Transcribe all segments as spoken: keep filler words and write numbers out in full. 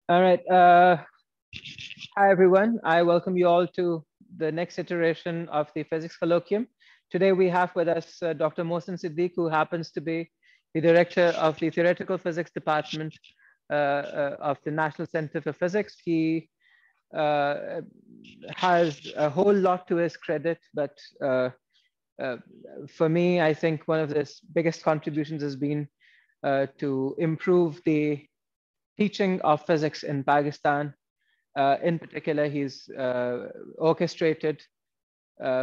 All right. Uh, hi, everyone. I welcome you all to the next iteration of the Physics Colloquium. Today, we have with us uh, Doctor Mohsen Siddique, who happens to be the director of the Theoretical Physics Department uh, uh, of the National Center for Physics. He uh, has a whole lot to his credit, but uh, uh, for me, I think one of his biggest contributions has been uh, to improve the teaching of physics in Pakistan. Uh, in particular, he's uh, orchestrated uh,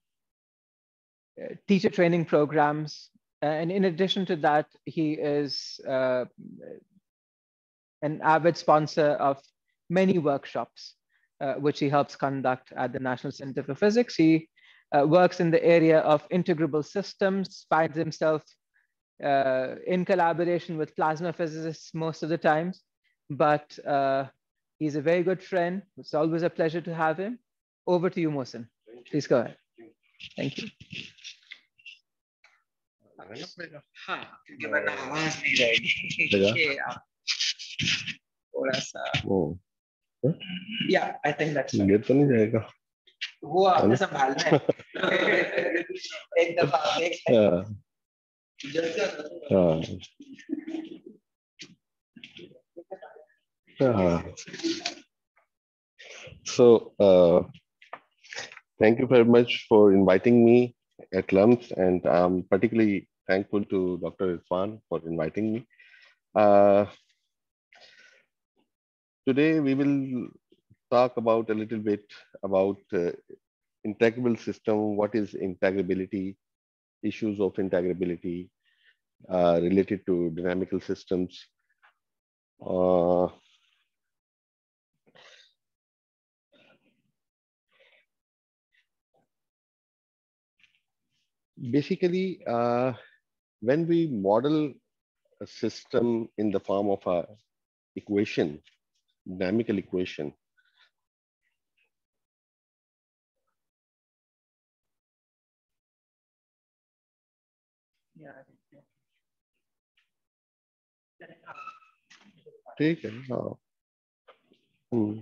teacher training programs. And in addition to that, he is uh, an avid sponsor of many workshops, uh, which he helps conduct at the National Center for Physics. He uh, works in the area of integrable systems, finds himself uh, in collaboration with plasma physicists most of the times, but uh, he's a very good friend. It's always a pleasure to have him. Over to you, Mohsen. Please go ahead. Thank you. हाँ क्योंकि वरना आवाज नहीं रहेगी थोड़ा सा या I think that's ये तो नहीं जाएगा वो आपने संभालना है एक दफा देख हाँ हाँ so uh, thank you very much for inviting me at LUMS, and I'm particularly thankful to Doctor Irfan for inviting me. Uh, today we will talk about a little bit about uh, integrable system, what is integrability, issues of integrability uh, related to dynamical systems. Uh, basically, uh, when we model a system in the form of a equation, dynamical equation, ठीक है हाँ हम्म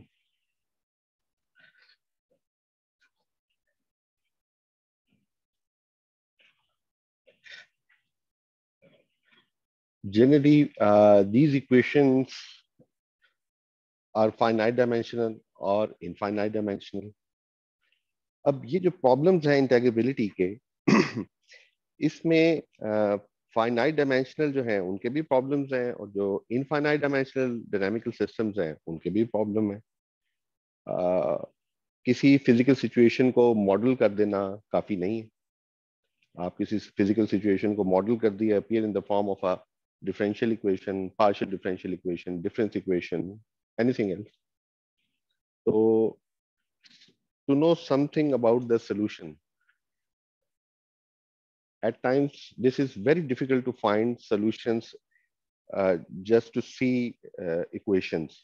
generally uh, these equations are finite dimensional or infinite dimensional. अब ये जो problems हैं इंटेग्रेबिलिटी के इसमें finite dimensional जो है उनके भी प्रॉब्लम्स हैं और जो इनफाइनाइट डायमेंशनल डायनामिकल सिस्टम्स हैं उनके भी प्रॉब्लम है. uh, किसी फिजिकल सिचुएशन को मॉडल कर देना काफी नहीं है. आप किसी फिजिकल सिचुएशन को मॉडल कर दिया appear in the form of a differential equation, partial differential equation, difference equation, anything else. So to know something about the solution, at times this is very difficult to find solutions uh, just to see uh, equations.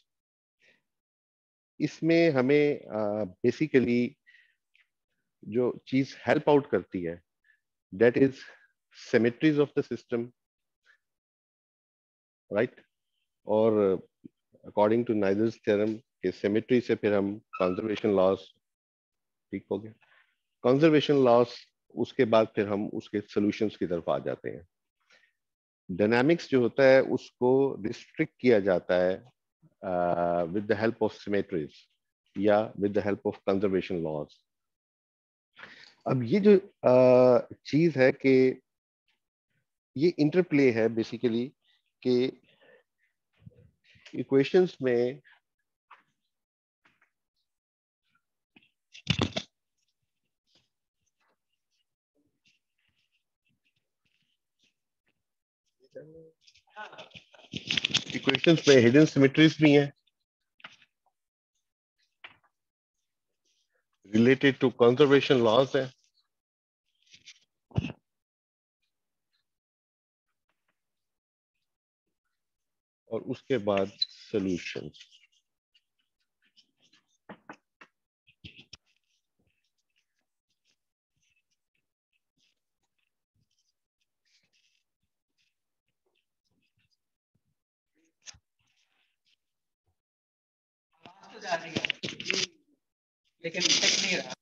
इसमें हमें basically uh, जो चीज help out करती है that is symmetries of the system, right? और according to Noether's theorem के symmetry से फिर हम कंजर्वेशन लॉस, ठीक हो गया कंजर्वेशन लॉस, उसके बाद फिर हम उसके सॉल्यूशंस की तरफ आ जाते हैं. डायनामिक्स जो होता है उसको रिस्ट्रिक्ट किया जाता है with the help of symmetries या with the help of conservation laws. अब ये जो uh, चीज है कि ये इंटरप्ले है बेसिकली कि इक्वेशंस में इक्वेशंस में हिडन सिमेट्रीज भी हैं रिलेटेड टू कंजर्वेशन लॉस है और उसके बाद सॉल्यूशंस. जा रही है लेकिन टिक नहीं रहा।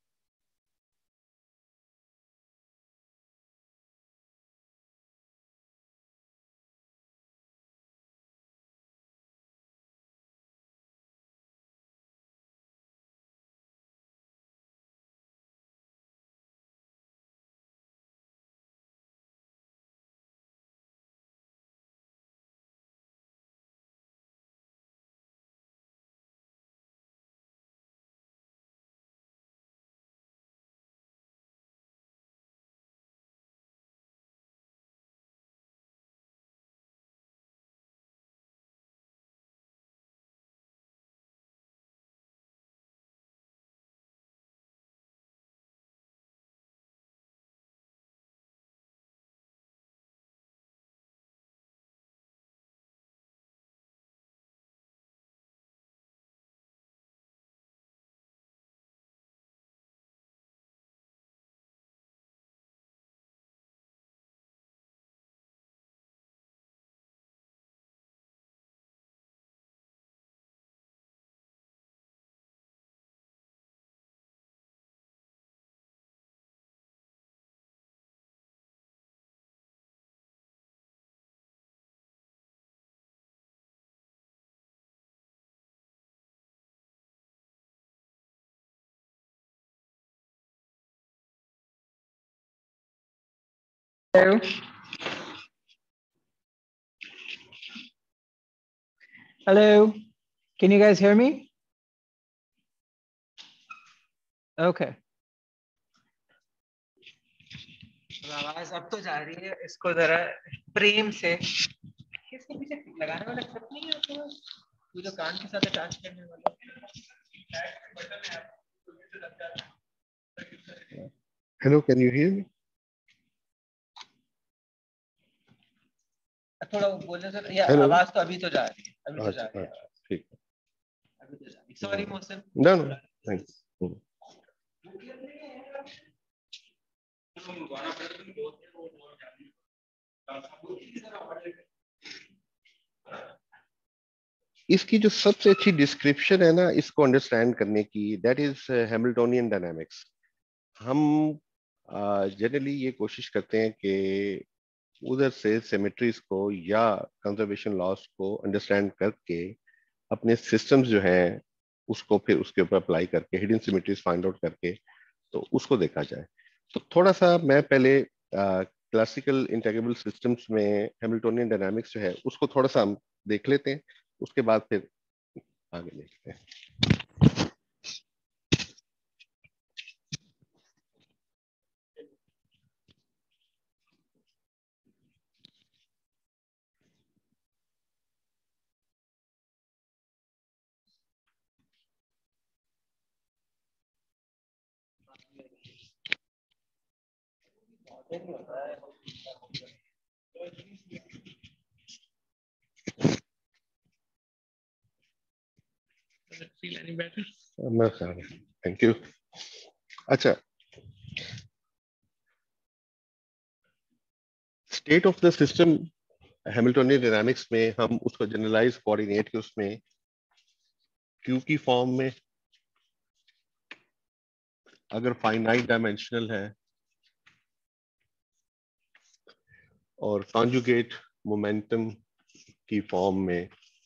Hello. Hello. Can you guys hear me? Okay. आवाज अब तो जा रही है, इसको जरा प्रेम से इसके पीछे लगाने वाला सब नहीं है तो ये जो कान के साथ अटैच करने वाला Hello, can you hear me? थोड़ा बोलने से या Hello? आवाज तो अभी तो जा रही है, अभी तो जा अच्छा रही है, अच्छा ठीक है। अभी तो जा रही है। Sorry Mohsin. No no, thanks. इसकी जो सबसे अच्छी डिस्क्रिप्शन है ना इसको अंडरस्टैंड करने की, दैट इज हैमिल्टोनियन डायनामिक्स। हम जनरली uh, ये कोशिश करते हैं कि उधर से सिमेट्रीज को या कंजर्वेशन लॉस को अंडरस्टैंड करके अपने सिस्टम्स जो हैं उसको फिर उसके ऊपर अप्लाई करके हिडन सिमेट्रीज फाइंड आउट करके तो उसको देखा जाए। तो थोड़ा सा मैं पहले क्लासिकल इंटीग्रेबल सिस्टम्स में हैमिल्टोनियन डायनामिक्स जो है उसको थोड़ा सा हम देख लेते हैं, उसके बाद फिर आगे देखते हैं। Thank you. अच्छा, state of the system Hamiltonian dynamics में हम उसको जनरलाइज कोऑर्डिनेट के उसमें क्यू की फॉर्म में अगर फाइनाइट डायमेंशनल है और कॉन्जुगेट मोमेंटम की फॉर्म में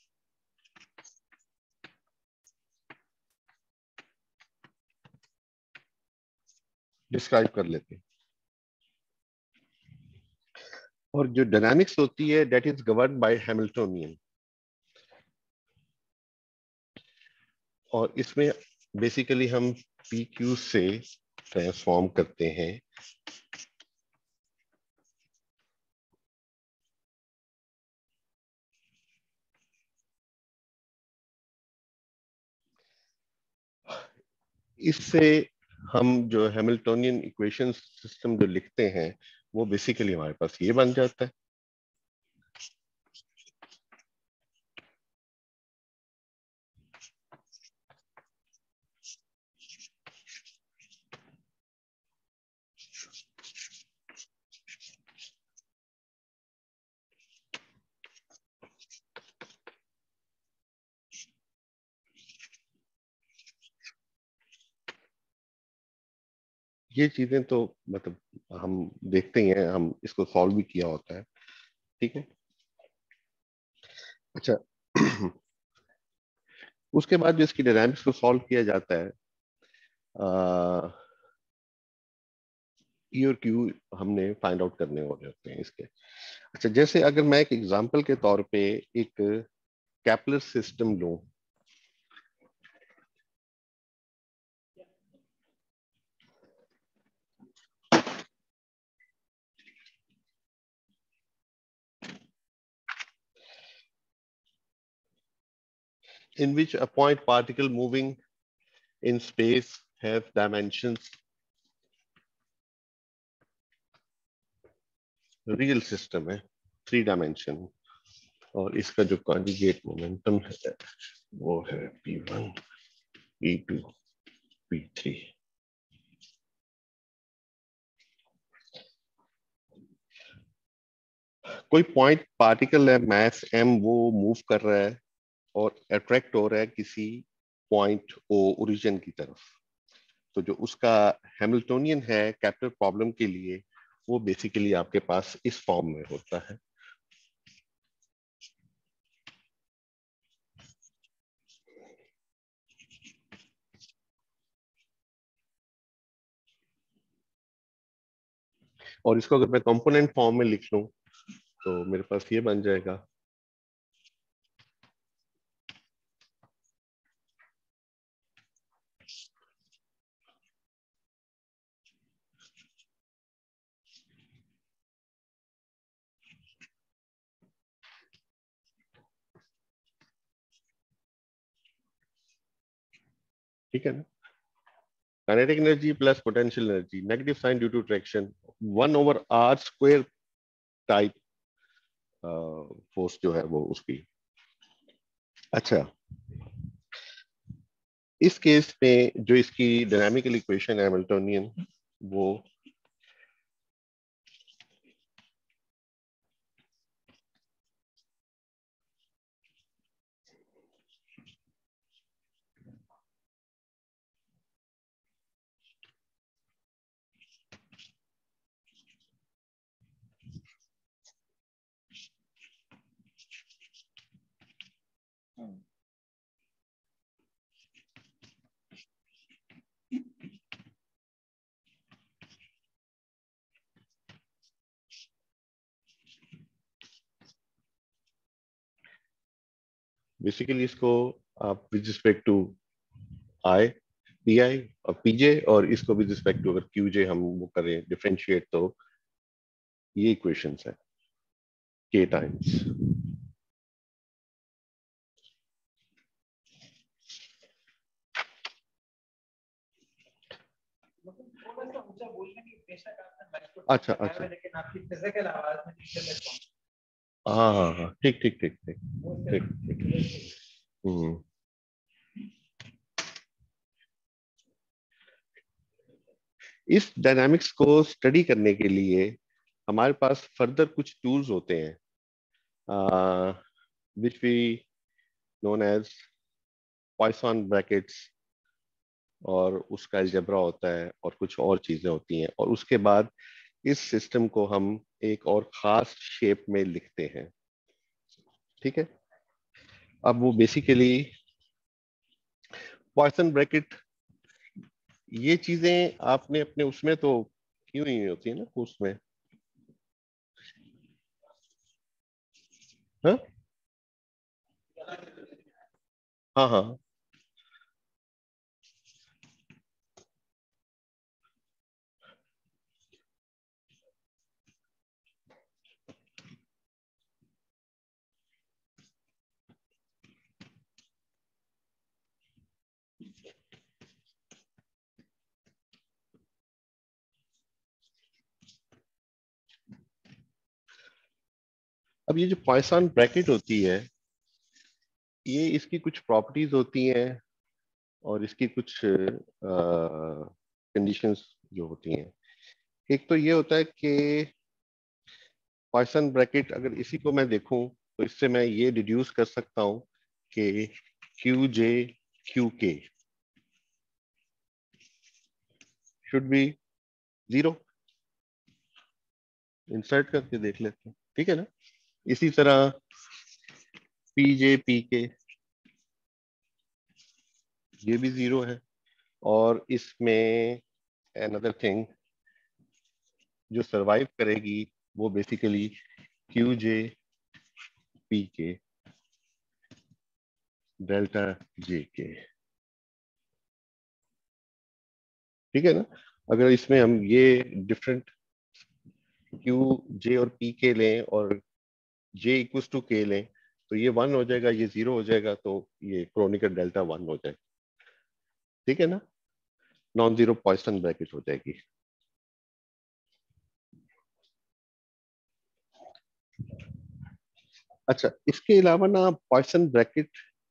डिस्क्राइब कर लेते हैं। और जो डायनामिक्स होती है that is govern by Hamiltonian, और इसमें बेसिकली हम पी क्यू से ट्रांसफॉर्म करते हैं इससे हम जो हैमिल्टोनियन इक्वेशन सिस्टम जो लिखते हैं वो बेसिकली हमारे पास ये बन जाता है। ये चीजें तो मतलब हम देखते ही हैं, हम इसको सॉल्व भी किया होता है। ठीक है। अच्छा उसके बाद जो इसकी डायनामिक्स को सॉल्व किया जाता है, ई और क्यू हमने फाइंड आउट करने होने होते हैं इसके। अच्छा, जैसे अगर मैं एक एग्जांपल के तौर पे एक कैपलर सिस्टम लूं, in which a point particle moving in space have dimensions, real system है, थ्री डायमेंशन, और इसका जो कॉन्जुगेट मोमेंटम है वो है p one, p two, p three. कोई पॉइंट पार्टिकल है, मास एम, वो मूव कर रहा है और अट्रैक्ट हो रहा है किसी पॉइंट ओ ओरिजिन की तरफ। तो जो उसका हैमिल्टोनियन है कैप्टर प्रॉब्लम के लिए, वो बेसिकली आपके पास इस फॉर्म में होता है। और इसको अगर मैं कंपोनेंट फॉर्म में लिख लूं तो मेरे पास ये बन जाएगा। ठीक है ना। Kinetic energy plus potential energy, negative sign due to traction, one over r square type force जो है वो उसकी। अच्छा, इस केस में जो इसकी डायनामिकल इक्वेशन है हैमिल्टोनियन, वो बेसिकली इसको आप with respect to i, p i और पीजे, और इसको विद रिस्पेक्ट टू अगर क्यूजे हम वो करें डिफरेंशिएट, तो ये इक्वेशंस है के टाइम्स। थोड़ा सा ऊंचा बोलने की बेशक आपने माइक्रोफोन अच्छा लगाया अच्छा, है, लेकिन आपकी फिजिकल आवाज में नीचे तक पहुंच हाँ हाँ हाँ, ठीक ठीक ठीक ठीक वो ठीक सिर्फ ठीक। इधर से। हम्म। इस डायनामिक्स को स्टडी करने के लिए हमारे पास फर्दर कुछ टूल्स होते हैं, which we known as Poisson brackets, और उसका अलजेब्रा होता है और कुछ और चीजें होती हैं, और उसके बाद इस सिस्टम को हम एक और खास शेप में लिखते हैं। ठीक है। अब वो बेसिकली पॉइसन ब्रैकेट, ये चीजें आपने अपने उसमें तो की हुई होती है ना कोर्स में। हाँ हाँ हाँ। अब ये जो पॉइसन ब्रैकेट होती है, ये इसकी कुछ प्रॉपर्टीज होती हैं और इसकी कुछ कंडीशंस जो होती हैं। एक तो ये होता है कि पॉइसन ब्रैकेट, अगर इसी को मैं देखूं तो इससे मैं ये डिड्यूस कर सकता हूं कि क्यू जे क्यू के should be जीरो, इंसर्ट करके देख लेते हैं, ठीक है ना। इसी तरह पी जे पी के, ये भी जीरो है। और इसमें अनदर थिंग जो सरवाइव करेगी वो बेसिकली क्यू जे पी के डेल्टा जे के, ठीक है ना। अगर इसमें हम ये डिफरेंट क्यू जे और पी के लें और जे इक्वल्स टू के लें तो ये वन हो जाएगा, ये जीरो हो जाएगा, तो ये क्रोनिकल डेल्टा वन हो जाएगा, ठीक है ना। नॉन जीरो पॉइसन ब्रैकेट हो जाएगी। अच्छा, इसके अलावा ना पॉइसन ब्रैकेट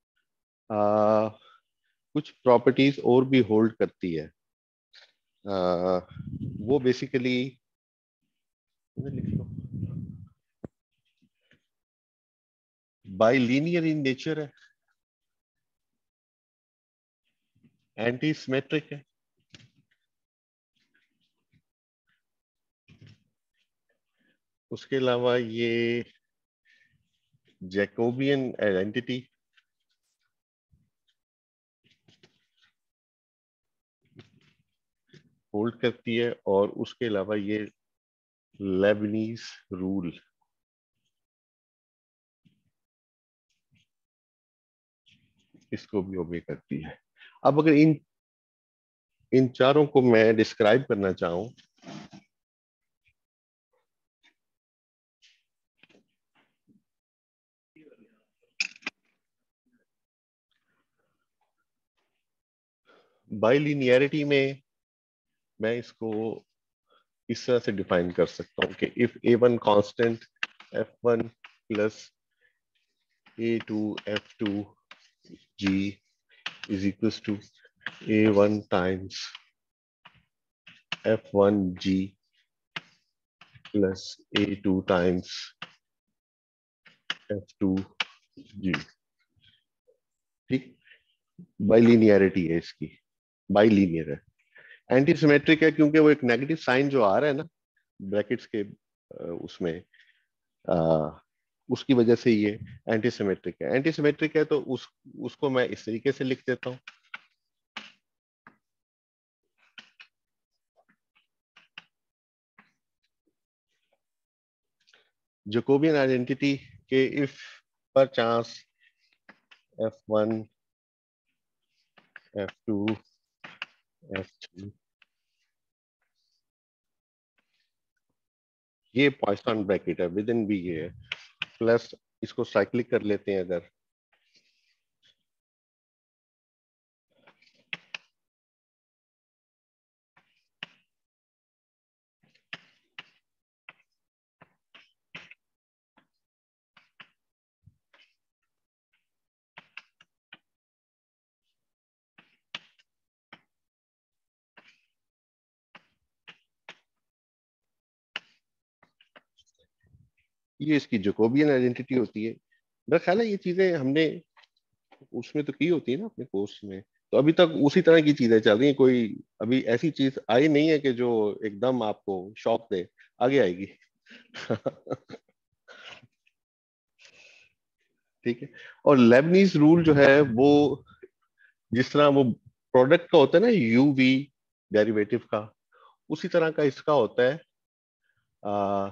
कुछ प्रॉपर्टीज और भी होल्ड करती है। आ, वो बेसिकली लिख लो, बाइलीनियर इन नेचर है, एंटी सिमेट्रिक है, उसके अलावा ये जैकोबियन आइडेंटिटी, होल्ड करती है, और उसके अलावा ये लेबनीज रूल, इसको भी ओबे करती है। अब अगर इन इन चारों को मैं डिस्क्राइब करना चाहूं, बाइलिनियरिटी में मैं इसको इस तरह से डिफाइन कर सकता हूं कि if a one constant f one plus a two f two g is equals to a one times f one g plus a two times f two g, ठीक। बाइलिनियरिटी है इसकी, बाइलिनियर है। Anti symmetric है क्योंकि वो एक negative sign जो आ रहा है ना ब्रैकेट्स के उसमें, आ, उसकी वजह से ये एंटी सिमेट्रिक है। एंटी सिमेट्रिक है तो उस उसको मैं इस तरीके से लिख देता हूं, जैकोबियन आइडेंटिटी के if perchance f one F two F three, ये पॉइसन ब्रैकेट है, विद इन भी ये है, प्लस इसको साइक्लिक कर लेते हैं अगर, ये इसकी जैकोबियन आइडेंटिटी होती है। मेरा ख्याल है ये चीजें हमने उसमें तो की होती है ना अपने कोर्स में, तो अभी तक उसी तरह की चीजें चल रही हैं, कोई अभी ऐसी चीज आई नहीं है कि जो एकदम आपको शॉक दे, आगे आएगी। ठीक है। और लेबनीज रूल जो है वो जिस तरह वो प्रोडक्ट का होता है ना यू वी डेरिवेटिव का, उसी तरह का इसका होता है। आ,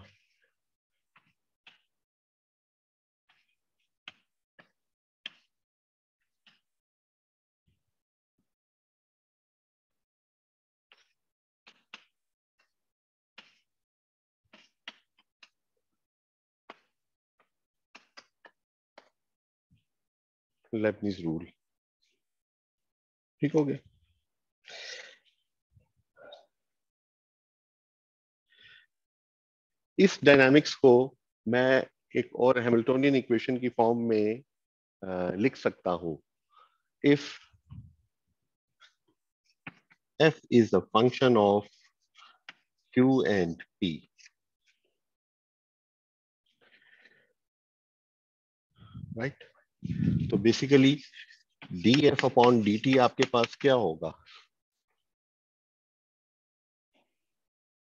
लेबनीज रूल, ठीक हो गया। इस डायनामिक्स को मैं एक और हैमिल्टोनियन इक्वेशन की फॉर्म में आ, लिख सकता हूं। If f is a function of q and p, right? तो बेसिकली df अपॉन dt आपके पास क्या होगा,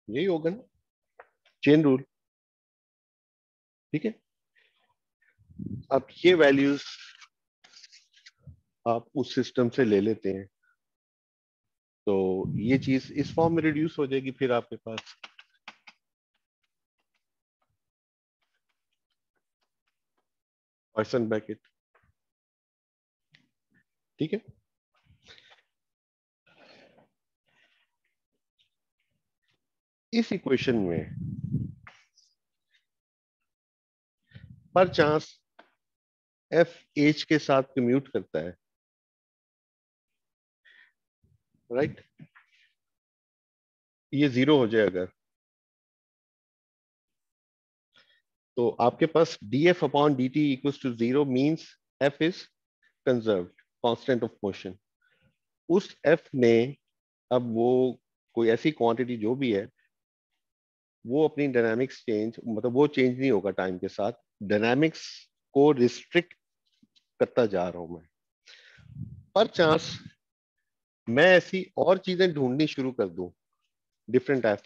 यही होगा ना, चेन रूल। ठीक है, अब ये वैल्यूज आप उस सिस्टम से ले लेते हैं, तो ये चीज इस फॉर्म में रिड्यूस हो जाएगी फिर आपके पास। पर्सन ब्रैकेट, ठीक है। इस इक्वेशन में पर चांस एफ एच के साथ कम्यूट करता है, राइट, ये जीरो हो जाए अगर, तो आपके पास D F upon D T equals to zero means F is conserved, constant of motion. उस एफ ने अब वो कोई ऐसी क्वांटिटी जो भी है, वो अपनी डायनामिक्स चेंज, मतलब वो चेंज नहीं होगा टाइम के साथ, डायनामिक्स को रिस्ट्रिक्ट करता जा रहा हूं मैं। पर चांस मैं ऐसी और चीजें ढूंढनी शुरू कर दूं, डिफरेंट एफ,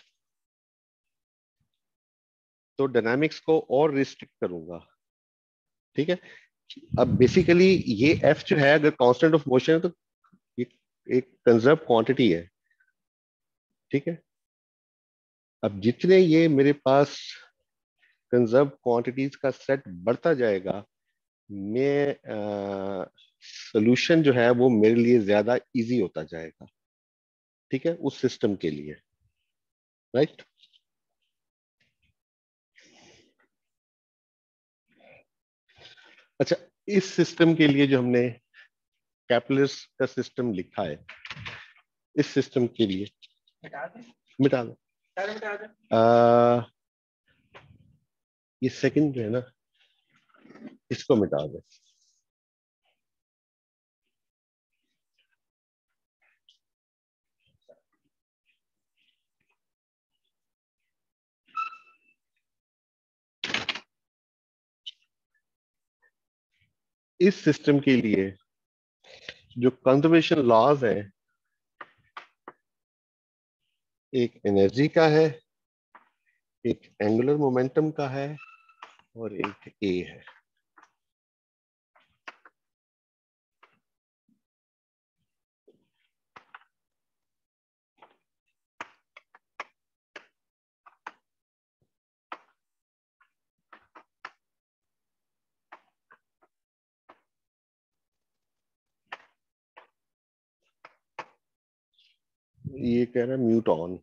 तो डायनामिक्स को और रिस्ट्रिक्ट करूंगा। ठीक है, अब बेसिकली ये एफ जो है अगर कांस्टेंट ऑफ मोशन है तो ये एक कंजर्व क्वांटिटी है। ठीक है, अब जितने ये मेरे पास कंजर्व क्वांटिटीज का सेट बढ़ता जाएगा, मैं सोल्यूशन जो है वो मेरे लिए ज्यादा इजी होता जाएगा। ठीक है, उस सिस्टम के लिए, राइट। अच्छा, इस सिस्टम के लिए जो हमने कैपलर्स का सिस्टम लिखा है, इस सिस्टम के लिए मिटा दें, मिटा दो। सारे मिटा दें। आ, ये सेकंड जो है ना, इसको मिटा दो। इस सिस्टम के लिए जो कंजर्वेशन लॉज है, एक एनर्जी का है, एक एंगुलर मोमेंटम का है, और एक ए है। ये कह रहा है म्यूट ऑन,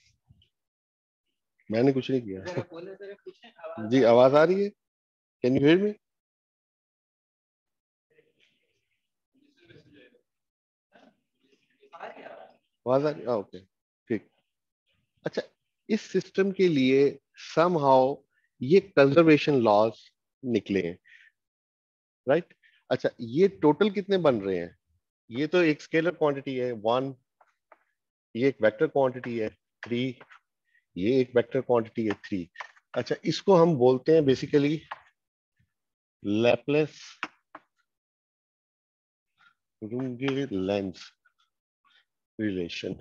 मैंने कुछ नहीं किया। जरा बोले, जरा पूछें, आवाज जी, आवाज आ रही है? Can you hear me? आ रही है आवाज? आवाज आ रही है, ओके, ठीक। अच्छा, इस सिस्टम के लिए समहाउ ये कंजर्वेशन लॉज निकले हैं, राइट। अच्छा, ये टोटल कितने बन रहे हैं? ये तो एक स्केलर क्वांटिटी है वन, ये एक वेक्टर क्वांटिटी है थ्री, ये एक वेक्टर क्वांटिटी है थ्री। अच्छा, इसको हम बोलते हैं basically Laplace Runge Lenz relation.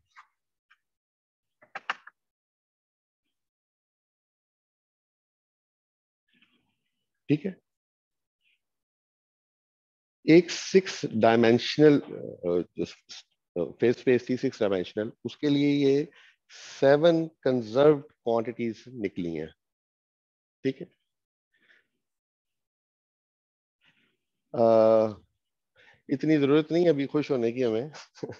ठीक है, एक सिक्स डायमेंशनल फेस स्पेस थी, सिक्स डायमेंशनल, उसके लिए ये सेवन कंजर्व्ड क्वांटिटीज निकली हैं। ठीक है, uh, इतनी जरूरत नहीं अभी खुश होने की हमें।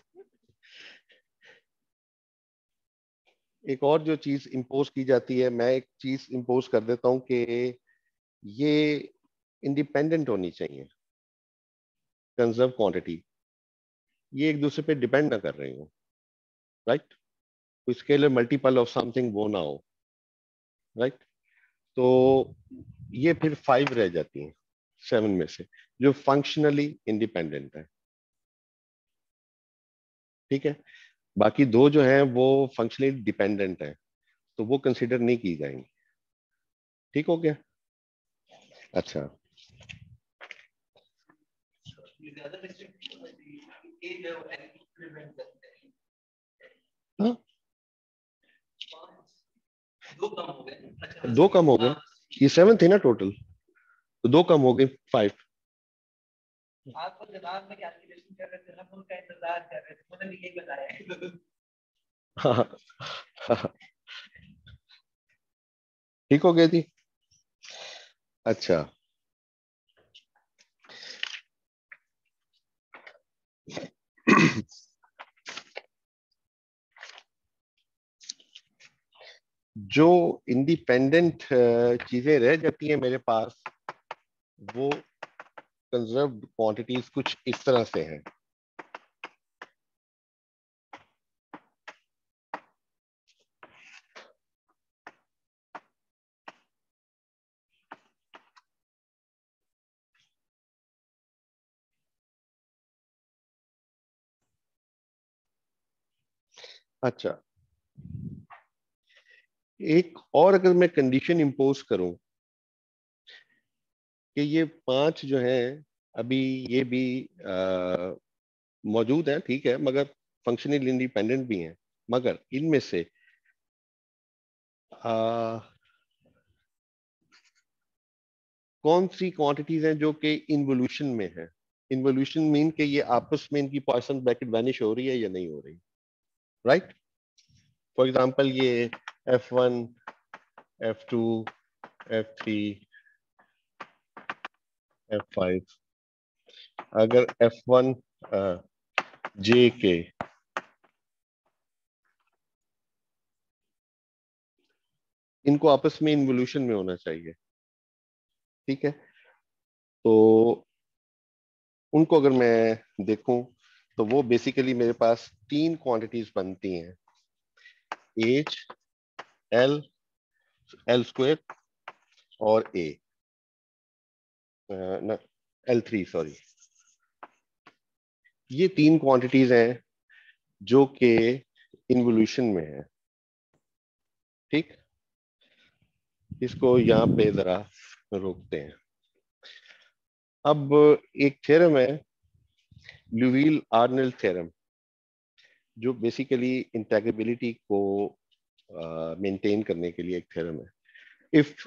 एक और जो चीज इंपोज की जाती है, मैं एक चीज इंपोज कर देता हूं कि ये इंडिपेंडेंट होनी चाहिए कंजर्व क्वांटिटी, ये एक दूसरे पे डिपेंड ना कर रही हो, राइट। कोई स्केलर मल्टीपल ऑफ समथिंग वो ना हो, राइट। तो ये फिर फाइव रह जाती हैं सेवन में से जो फंक्शनली इंडिपेंडेंट है। ठीक है, बाकी दो जो हैं वो फंक्शनली डिपेंडेंट है, तो वो कंसिडर नहीं की जाएंगी। ठीक हो गया? अच्छा, ये ज्यादा रिस्ट्रिक्ट ये जो एलिमेंट करते हैं हाँ, पांच दो कम हो गए। अच्छा दो कम हो गए, ये सेवन थे ना टोटल, तो दो कम हो गए फाइव। आपको दिमाग में कैलकुलेशन कर रहे थे, हम उनका इंतजार कर रहे थे, उन्होंने भी यही बताया। हाँ, हाँ, ठीक हो गई थी। अच्छा, जो इंडिपेंडेंट चीजें रह जाती हैं मेरे पास, वो कंजर्व्ड क्वांटिटीज कुछ इस तरह से हैं। अच्छा, एक और अगर मैं कंडीशन इंपोज करूं कि ये पांच जो हैं, अभी ये भी आ, मौजूद हैं, ठीक है, मगर फंक्शनल इंडिपेंडेंट भी हैं, मगर इनमें से आ, कौन सी क्वांटिटीज हैं जो कि इन्वोल्यूशन में है। इन्वोल्यूशन मीन कि ये आपस में इनकी पॉइसन ब्रैकेट वैनिश हो रही है या नहीं हो रही, राइट। फॉर एग्जांपल ये F one, F two, F three, F five, अगर एफ वन जे के इनको आपस में इन्वोल्यूशन में होना चाहिए, ठीक है। तो उनको अगर मैं देखूं तो वो बेसिकली मेरे पास तीन क्वांटिटीज बनती हैं, एच, एल, एल स्क्वायर और ए, एल थ्री सॉरी। ये तीन क्वांटिटीज हैं जो कि इन्वोल्यूशन में है, ठीक। इसको यहाँ पे जरा रोकते हैं। अब एक थ्योरम है, ल्यूविल आर्नेल्ड थ्योरम, जो बेसिकली इंटेग्रेबिलिटी को मेंटेन uh, करने के लिए एक थ्योरम है। If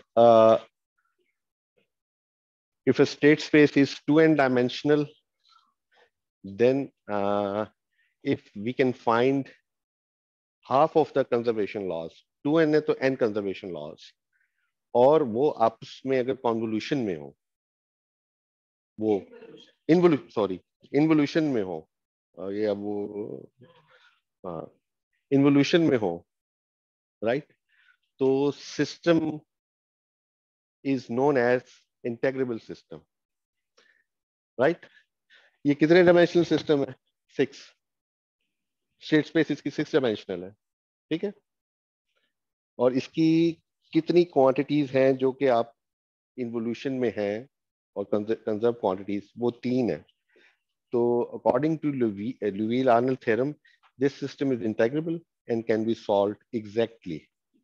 if a state space is two N dimensional, then uh, if we can find half of the conservation laws, two N है तो n conservation laws, और वो आपस में अगर कॉन्वोल्यूशन में हो, वो इन्वोल्यू सॉरी इन्वोल्यूशन में हो, और ये अब वो हाँ इन्वोल्यूशन में हो, राइट, तो system is known as integrable system, right. ये कितने डायमेंशनल सिस्टम है? सिक्स। स्टेट स्पेस इसकी सिक्स डायमेंशनल है, ठीक है। और इसकी कितनी क्वांटिटीज हैं जो कि आप इन्वोल्यूशन में हैं, और कंजर्व क्वांटिटीज वो तीन है। तो according to Liouville Arnold theorem, this system is integrable and can be solved exactly,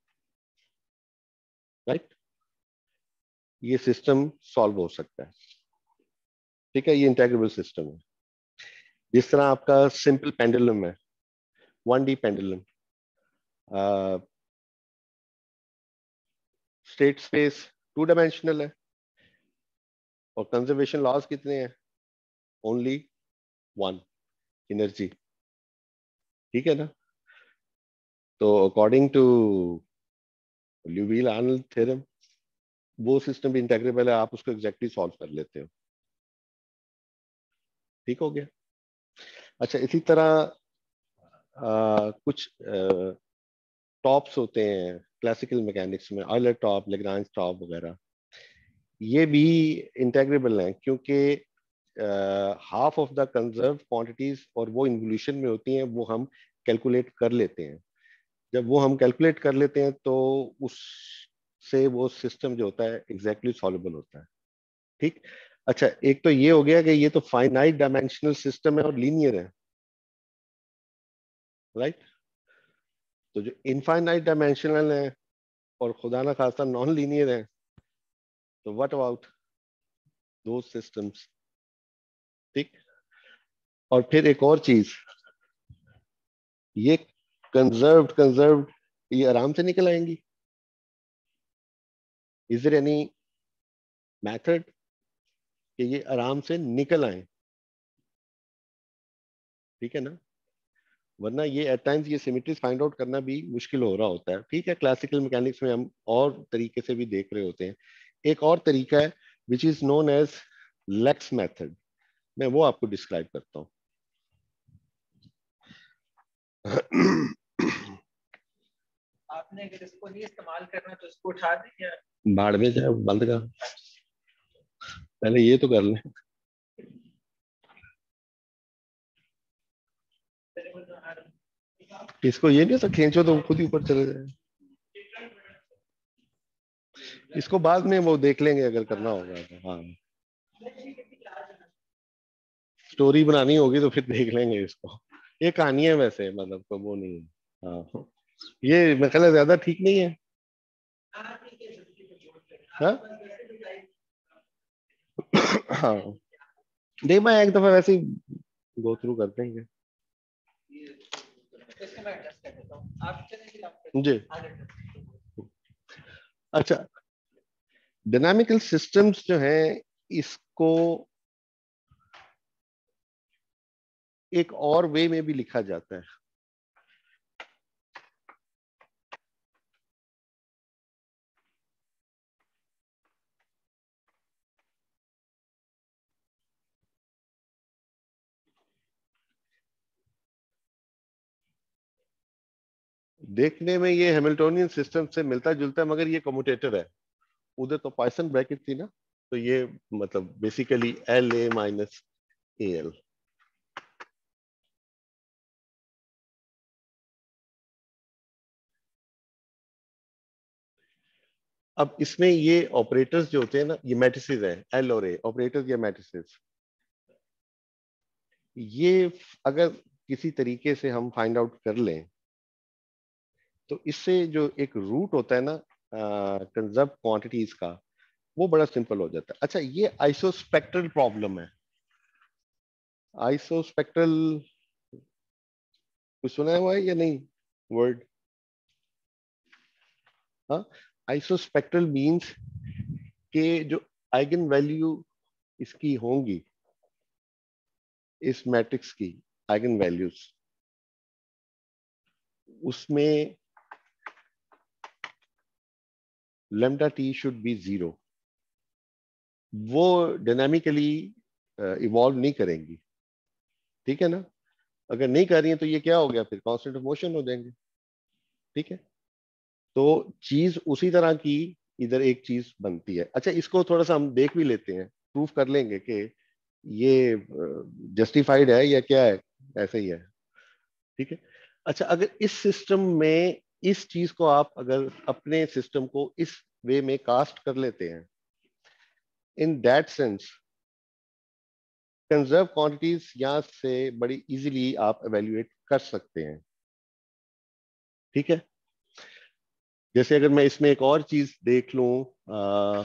right. ये सिस्टम सॉल्व हो सकता है, ठीक है, ये इंटेग्रेबल सिस्टम है। जिस तरह आपका सिंपल पेंडुलम है, one D pendulum, state space two dimensional है, और कंजर्वेशन लॉज कितने हैं? ओनली वन, एनर्जी, ठीक है ना। तो according to Liouville Arnold theorem, वो सिस्टम भी इंटेग्रेबल है, आप उसको एग्जैक्टली सॉल्व कर लेते हो, ठीक हो गया। अच्छा, इसी तरह आ, कुछ टॉप्स होते हैं क्लासिकल मैकेनिक्स में, ऑयलर टॉप, लेग्रांज टॉप वगैरह, ये भी इंटेग्रेबल हैं, क्योंकि half of the conserve quantities और वो इन्वोल्यूशन में होती हैं, वो हम कैलकुलेट कर लेते हैं। जब वो हम कैलकुलेट कर लेते हैं तो उससे वो सिस्टम जो होता है एग्जैक्टली सॉल्वेबल होता है, ठीक। अच्छा, एक तो ये हो गया कि ये तो फाइनाइट डायमेंशनल सिस्टम है और लीनियर है, राइट। तो जो इनफाइनाइट डायमेंशनल है और खुदा ना खास्ता नॉन लीनियर है, तो व्हाट अबाउट दो सिस्टम्स, ठीक। और फिर एक और चीज, ये कंजर्व्ड कंजर्व्ड ये आराम से निकल आएंगी, इज देयर एनी मेथड कि ये आराम से निकल आए? ठीक है ना, वरना ये एट टाइम्स ये सिमेट्रीज फाइंड आउट करना भी मुश्किल हो रहा होता है। ठीक है, क्लासिकल मैकेनिक्स में हम और तरीके से भी देख रहे होते हैं। एक और तरीका है which is known as Lax method, मैं वो आपको डिस्क्राइब करता हूँ। आपने अगर इसको नहीं इस्तेमाल करना तो इसको उठा दें या भाड़ में जाए, बंद का पहले ये तो कर लें। इसको ये नहीं तो खींचो तो खुद ही ऊपर चले जाए। इसको बाद में वो देख लेंगे अगर करना होगा तो। हाँ, स्टोरी बनानी होगी तो फिर देख लेंगे इसको। ये कहानी है वैसे, मतलब तो वो नहीं है। हाँ, ये मेरे ख्याल है ज्यादा ठीक नहीं है। हाँ हाँ, देख मैं एक दफा वैसे ही गो थ्रू कर देंगे। इसको मैं एडजस्ट कर देता हूँ, आप चलेंगे आप जी, आगे। अच्छा, डायनामिकल सिस्टम्स जो है इसको एक और वे में भी लिखा जाता है। देखने में ये हैमिल्टोनियन सिस्टम से मिलता जुलता है, मगर ये कम्यूटेटर है। उधर तो पॉइसन ब्रैकेट थी ना, तो ये मतलब basically L A minus A L. अब इसमें ये ऑपरेटर्स जो होते हैं ना, ये मैट्रिसेस है, एल और ए ऑपरेटर्स या मैट्रिसेस। ये अगर किसी तरीके से हम फाइंड आउट कर लें तो इससे जो एक रूट होता है ना कंजर्व क्वांटिटीज का, वो बड़ा सिंपल हो जाता है। अच्छा, ये आइसोस्पेक्ट्रल प्रॉब्लम है। आइसोस्पेक्ट्रल कुछ सुना हुआ है या नहीं वर्ड? हाँ, आइसोस्पेक्ट्रल मींस के जो आइगन वैल्यू इसकी होंगी, इस मैट्रिक्स की आइगन वैल्यूज, उसमें lambda T should be zero. वो डायनामिकली इवॉल्व नहीं करेंगी। ठीक है ना, अगर नहीं कर रही है तो ये क्या हो गया, फिर कांस्टेंट ऑफ मोशन हो जाएंगे। ठीक है, तो चीज उसी तरह की इधर एक चीज बनती है। अच्छा, इसको थोड़ा सा हम देख भी लेते हैं, प्रूफ कर लेंगे कि ये जस्टिफाइड है या क्या है, ऐसे ही है। ठीक है, अच्छा, अगर इस सिस्टम में इस चीज को आप अगर अपने सिस्टम को इस वे में कास्ट कर लेते हैं, in that sense conserve quantities यहां से बड़ी इजीली आप एवेल्युएट कर सकते हैं। ठीक है, जैसे अगर मैं इसमें एक और चीज देख लूं, आ,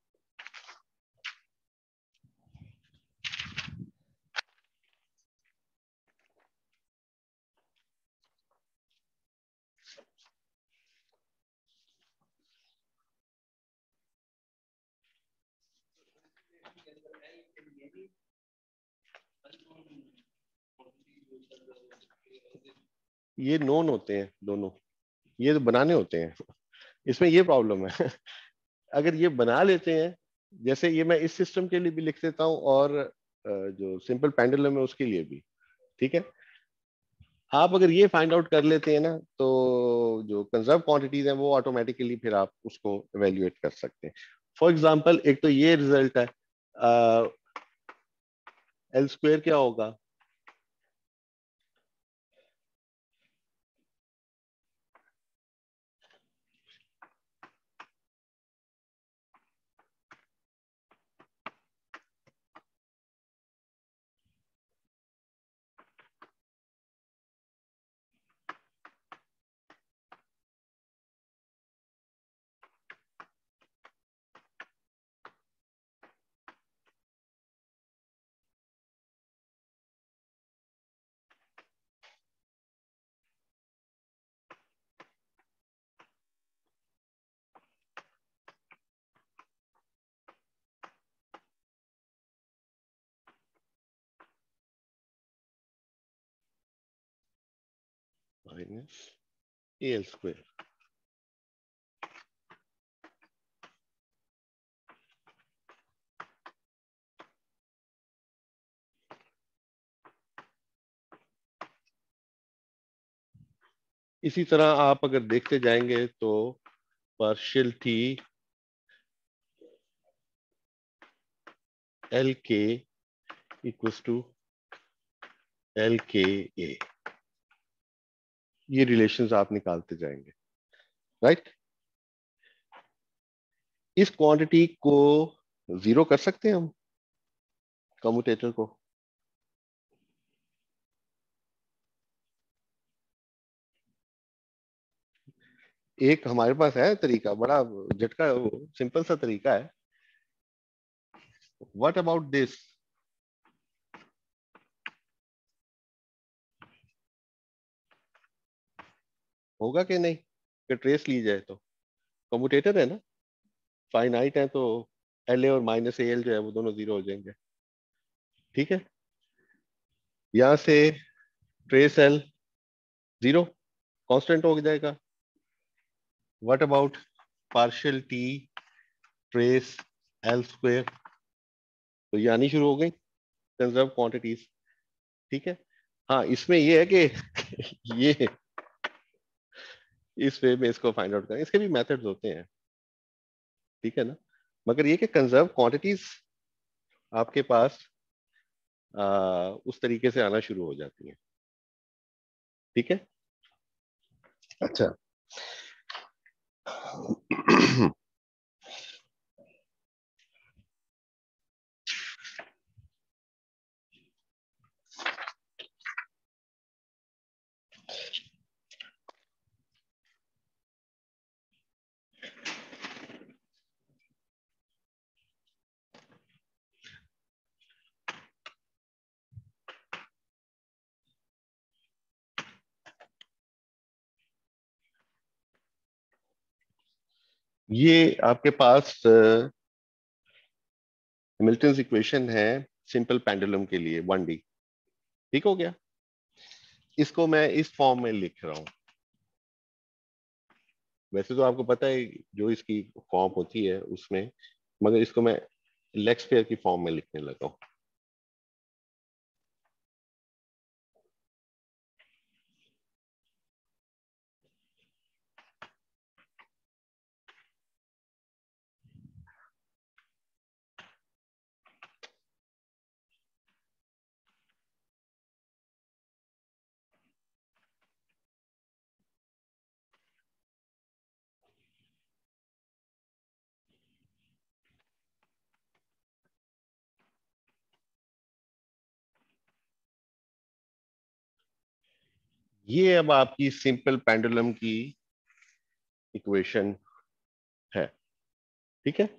ये नोन होते हैं दोनों, ये तो बनाने होते हैं। इसमें ये प्रॉब्लम है। अगर ये बना लेते हैं, जैसे ये मैं इस सिस्टम के लिए भी लिख देता हूँ और अ, जो सिंपल पेंडुलम है उसके लिए भी। ठीक है, आप अगर ये फाइंड आउट कर लेते हैं ना, तो जो कंजर्व क्वांटिटीज हैं वो ऑटोमेटिकली फिर आप उसको एवेल्युएट कर सकते हैं। फॉर एग्जांपल, एक तो ये रिजल्ट है, एल स्क्वायर क्या होगा, माइनस ए एल स्क्वायर। इसी तरह आप अगर देखते जाएंगे तो partial T L K equals to L K A, ये रिलेशंस आप निकालते जाएंगे, राइट। इस क्वांटिटी को जीरो कर सकते हैं हम कम्यूटेटर को। एक हमारे पास है तरीका, बड़ा झटका, सिंपल सा तरीका है। What about this? होगा कि नहीं कि ट्रेस ली जाए तो? कम्यूटेटर है ना, फाइनाइट है, तो एल ए और माइनस ए एल जो है वो दोनों जीरो हो जाएंगे, ठीक है। यहां से ट्रेस एल जीरो कांस्टेंट हो जाएगा। What about partial T trace L square? तो ये आनी शुरू हो गई कंजर्व क्वांटिटीज, ठीक है। हाँ, इसमें ये है कि ये इस वे में इसको फाइंड आउट करें, इसके भी मेथड्स होते हैं, ठीक है ना। मगर ये कि कंजर्व क्वांटिटीज आपके पास आ, उस तरीके से आना शुरू हो जाती हैं, ठीक है। अच्छा ये आपके पास हैमिल्टन इक्वेशन है सिंपल पेंडुलम के लिए वन डी, ठीक हो गया। इसको मैं इस फॉर्म में लिख रहा हूं। वैसे तो आपको पता है जो इसकी फॉर्म होती है उसमें, मगर इसको मैं लेग स्क्वायर की फॉर्म में लिखने लगा हूं। ये अब आपकी सिंपल पेंडुलम की इक्वेशन है, ठीक है।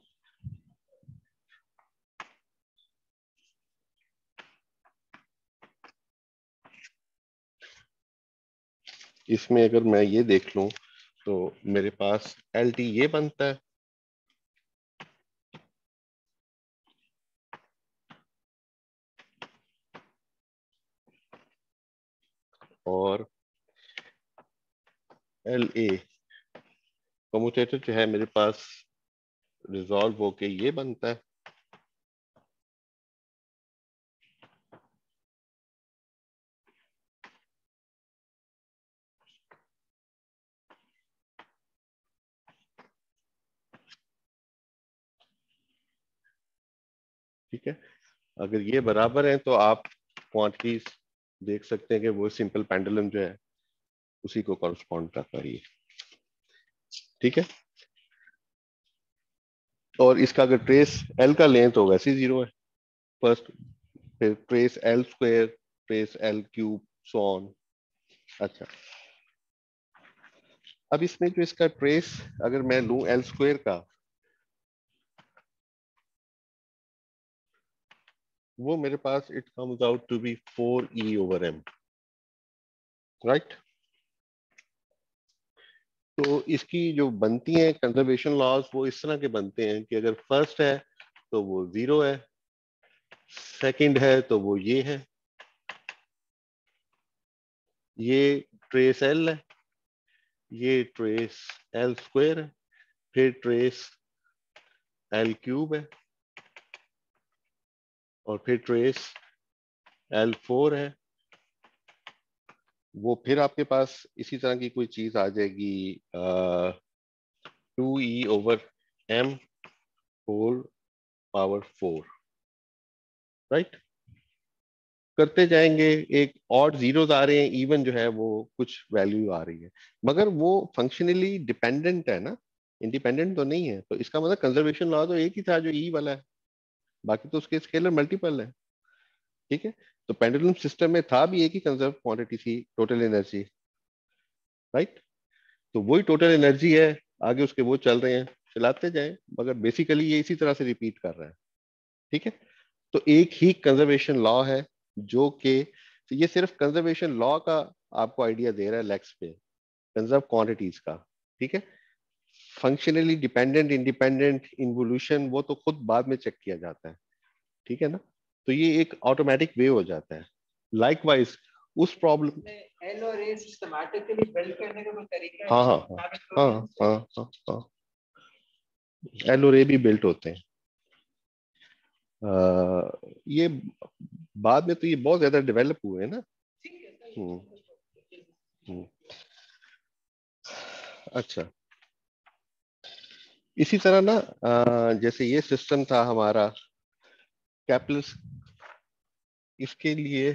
इसमें अगर मैं ये देख लूं तो मेरे पास एल टी ये बनता है, और एल ए कम्यूटेटर जो है मेरे पास रिजॉल्व होके ये बनता है, ठीक है। अगर ये बराबर है तो आप क्वांटिटीज देख सकते हैं कि वो सिंपल पेंडुलम जो है उसी को कॉरस्पॉन्ड करता है, ठीक है। और इसका अगर ट्रेस एल का लें तो वैसे ही जीरो है फर्स्ट, फिर trace L square, trace L cube, so on. अच्छा, अब इसमें जो इसका ट्रेस अगर मैं लूं एल स्क्वायर का, वो मेरे पास it comes out to be four E over M, right. तो इसकी जो बनती हैं कंजर्वेशन लॉज वो इस तरह के बनते हैं कि अगर फर्स्ट है तो वो जीरो है, सेकंड है तो वो ये है, ये ट्रेस एल है, ये ट्रेस एल स्क्वायर है, फिर ट्रेस एल क्यूब है, और फिर ट्रेस एल फोर है। वो फिर आपके पास इसी तरह की कोई चीज आ जाएगी, two E over M whole power four, right. करते जाएंगे, एक और जीरोस आ रहे हैं, इवन जो है वो कुछ वैल्यू आ रही है, मगर वो फंक्शनली डिपेंडेंट है ना, इंडिपेंडेंट तो नहीं है। तो इसका मतलब कंजर्वेशन लॉ तो एक ही था जो ई वाला है, बाकी तो उसके स्केलर मल्टीपल है। ठीक है, तो पेंडुलम सिस्टम में था भी एक ही कंजर्व क्वांटिटी थी, टोटल एनर्जी, राइट। तो वही टोटल एनर्जी है, आगे उसके वो चल रहे हैं, चलाते जाएं, मगर बेसिकली ये इसी तरह से रिपीट कर रहा है। ठीक है, तो एक ही कंजर्वेशन लॉ है जो कि, तो ये सिर्फ कंजर्वेशन लॉ का आपको आइडिया दे रहा है लेक्स पे, कंजर्व क्वांटिटीज का। ठीक है, फंक्शनली डिपेंडेंट इंडिपेंडेंट इन्वोल्यूशन वो तो खुद बाद में चेक किया जाता है। ठीक है ना, तो ये एक ऑटोमेटिक वे हो जाता है। लाइकवाइज उस प्रॉब्लम, एल और ए सिस्टमैटिकली बिल्ड करने का कोई तरीका है? हाँ हाँ हाँ हाँ हाँ हाँ हाँ, एल और ए भी बिल्ट होते हैं। आ, ये बाद में तो ये बहुत ज्यादा डेवलप हुए हैं ना। हम्म हम्म, अच्छा, इसी तरह ना, आ, जैसे ये सिस्टम था हमारा कैपलस, इसके लिए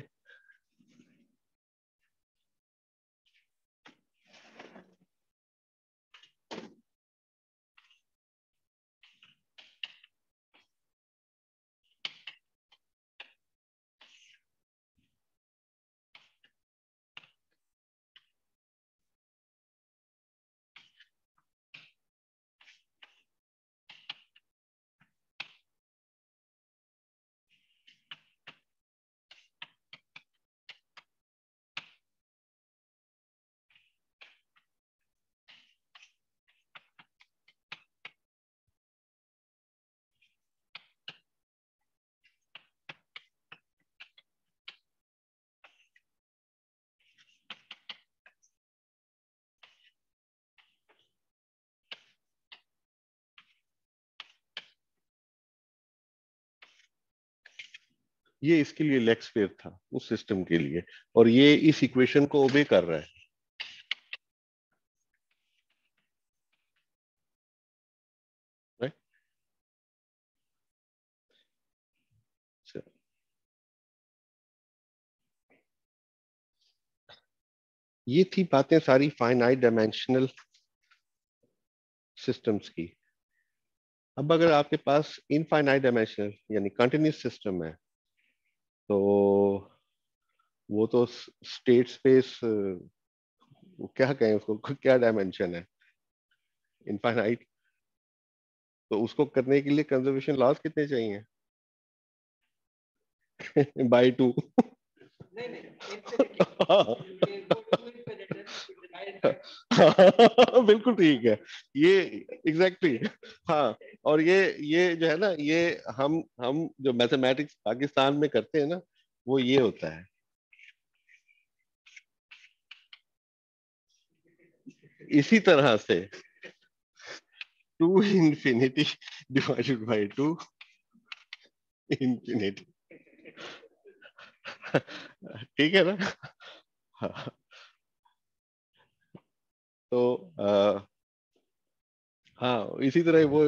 ये इसके लिए लेग स्पेयर था उस सिस्टम के लिए, और ये इस इक्वेशन को ओबे कर रहा है। right? ये थी बातें सारी फाइनाइट डायमेंशनल सिस्टम्स की। अब अगर आपके पास इनफाइनाइट डायमेंशनल यानी कंटिन्यूस सिस्टम है, तो वो तो स्टेट स्पेस, क्या कहें उसको, क्या डायमेंशन है, इनफाइनाइट। तो उसको करने के लिए कंजर्वेशन लॉस कितने चाहिए? By two. नहीं नहीं infinity. ये वो two infinite है, divided by बिल्कुल ठीक है, ये एग्जैक्टली exactly, हाँ। और ये ये जो है ना, ये हम हम जो मैथमेटिक्स पाकिस्तान में करते हैं ना, वो ये होता है। इसी तरह से two infinity divided by two infinity. ठीक है ना। हाँ, तो आ, हाँ, इसी तरह वो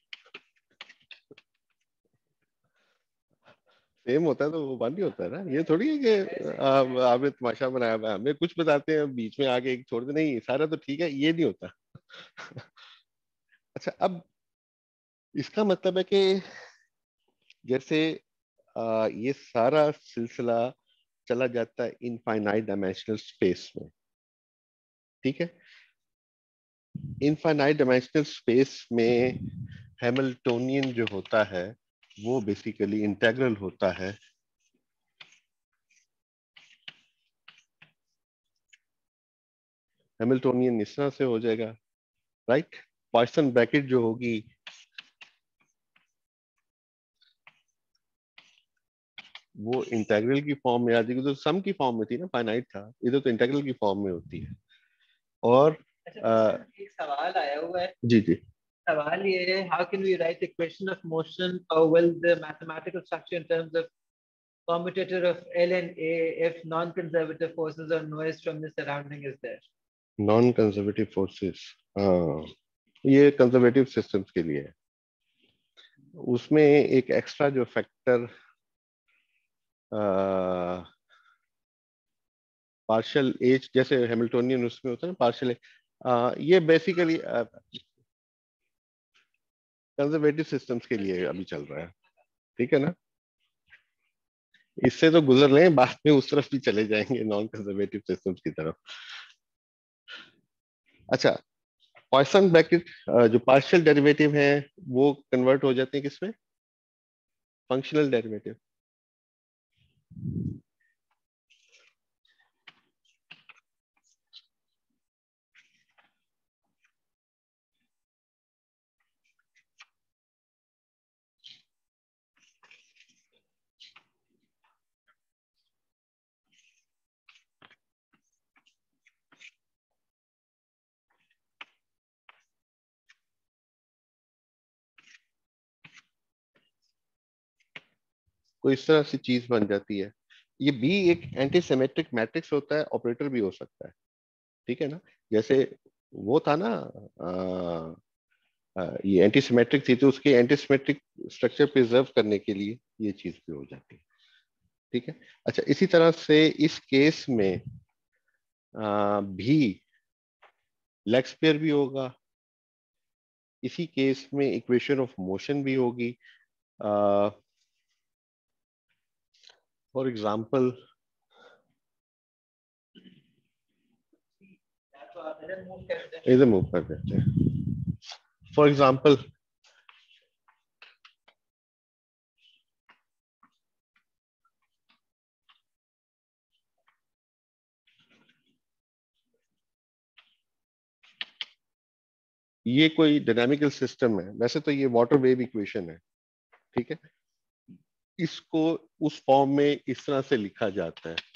सेम होता है, तो वो वन ही होता है ना। ये थोड़ी है कि आप, आपने तमाशा बनाया हुआ है, हमें कुछ बताते हैं बीच में आगे एक छोड़ दे, नहीं सारा तो ठीक है, ये नहीं होता। अच्छा, अब इसका मतलब है कि जैसे आ, ये सारा सिलसिला चला जाता है इनफाइनाइट डायमेंशनल स्पेस में। ठीक है, इनफाइनाइट डायमेंशनल स्पेस में हैमिल्टोनियन जो होता है वो बेसिकली इंटेग्रल होता है हैमिल्टोनियन इस तरह से हो जाएगा, राइट। पॉइसन ब्रैकेट जो होगी वो इंटेग्रल की फॉर्म में आती है, तो सम की फॉर्म में थी ना, फाइनाइट था, इधर तो इंटेग्रल की फॉर्म में होती है। और अच्छा, आ, एक सवाल आया हुआ है। जी जी सवाल ये है, how can we write the equation of motion or will the mathematical structure in terms of commutator of L and A if non-conservative forces or noise from the surrounding is there? Non conservative forces, हाँ ये conservative systems के लिए है। उसमें एक extra जो factor partial H, जैसे Hamiltonian उसमें होता है ना पार्शियल, ये बेसिकली कंजर्वेटिव सिस्टम्स के लिए अभी चल रहा है, ठीक है ना। इससे तो गुजर रहे हैं, बाद में उस तरफ भी चले जाएंगे, नॉन कंजर्वेटिव सिस्टम्स की तरफ। अच्छा, पॉइसन ब्रैकेट जो पार्शियल डेरिवेटिव है वो कन्वर्ट हो जाते हैं किसमें, फंक्शनल डेरिवेटिव। कोई इस तरह से चीज बन जाती है। ये बी एक एंटी सिमेट्रिक मैट्रिक्स होता है, ऑपरेटर भी हो सकता है, ठीक है ना। जैसे वो था ना, आ, आ, ये एंटी सिमेट्रिक थी, तो उसके एंटी सिमेट्रिक स्ट्रक्चर प्रिजर्व करने के लिए ये चीज भी हो जाती है, ठीक है। अच्छा, इसी तरह से इस केस में आ, भी लेक्सपियर भी होगा, इसी केस में इक्वेशन ऑफ मोशन भी होगी। फॉर एग्जाम्पल इधर मूव कर देते हैं। फॉर एग्जाम्पल ये कोई डायनामिकल सिस्टम है, वैसे तो ये वाटर वेव इक्वेशन है, ठीक है। इसको उस फॉर्म में इस तरह से लिखा जाता है,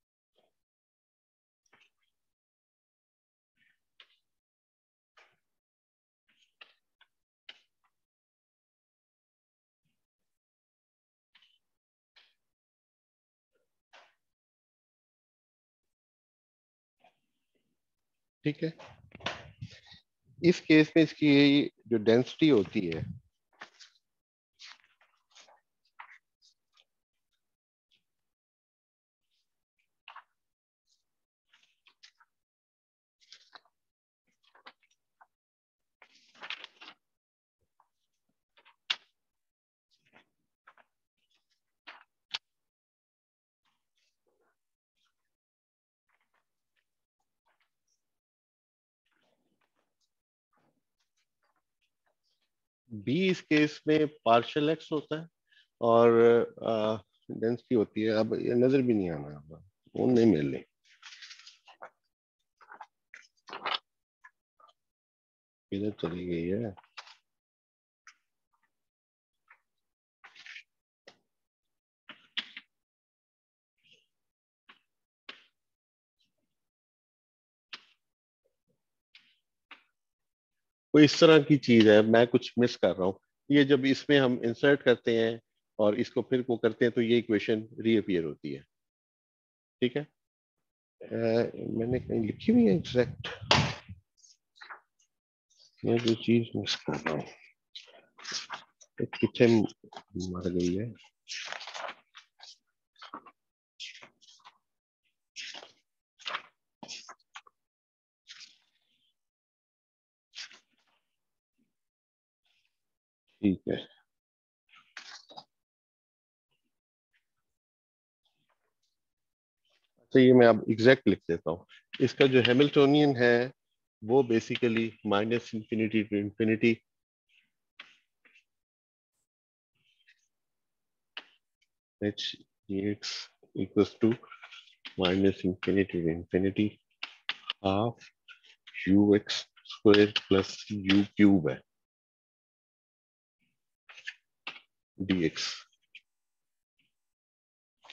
ठीक है। इस केस में इसकी जो डेंसिटी होती है, बी इस केस में पार्शियल एक्स होता है, और डेंसिटी होती है, अब ये नजर भी नहीं आना, वो नहीं मिल रही, इधर चली गई है। कोई इस तरह की चीज है, मैं कुछ मिस कर रहा हूँ। ये जब इसमें हम इंसर्ट करते हैं और इसको फिर को करते हैं, तो ये इक्वेशन रीअपियर होती है, ठीक है। अ, मैंने कहीं लिखी हुई है एग्जैक्ट, मैं जो चीज मिस कर रहा हूँ, तो पीछे मर गई है। ठीक है, तो ये मैं अब एग्जैक्ट लिख देता हूँ। इसका जो हैमिल्टोनियन है वो basically minus infinity to infinity H X equals to minus infinity to infinity half U X square plus U cube है dx।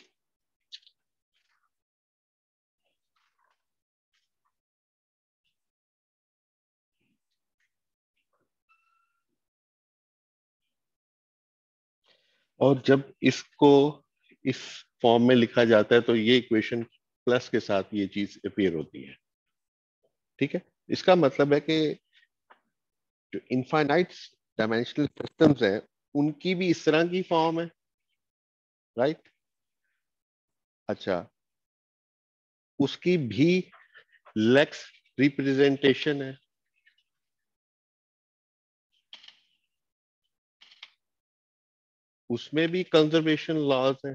और जब इसको इस फॉर्म में लिखा जाता है तो ये इक्वेशन प्लस के साथ ये चीज अपीयर होती है। ठीक है, इसका मतलब है कि जो इनफाइनाइट डायमेंशनल सिस्टम्स हैं उनकी भी इस तरह की फॉर्म है, राइट। अच्छा, उसकी भी लेक्स रिप्रेजेंटेशन है। उसमें भी कंजर्वेशन लॉज हैं,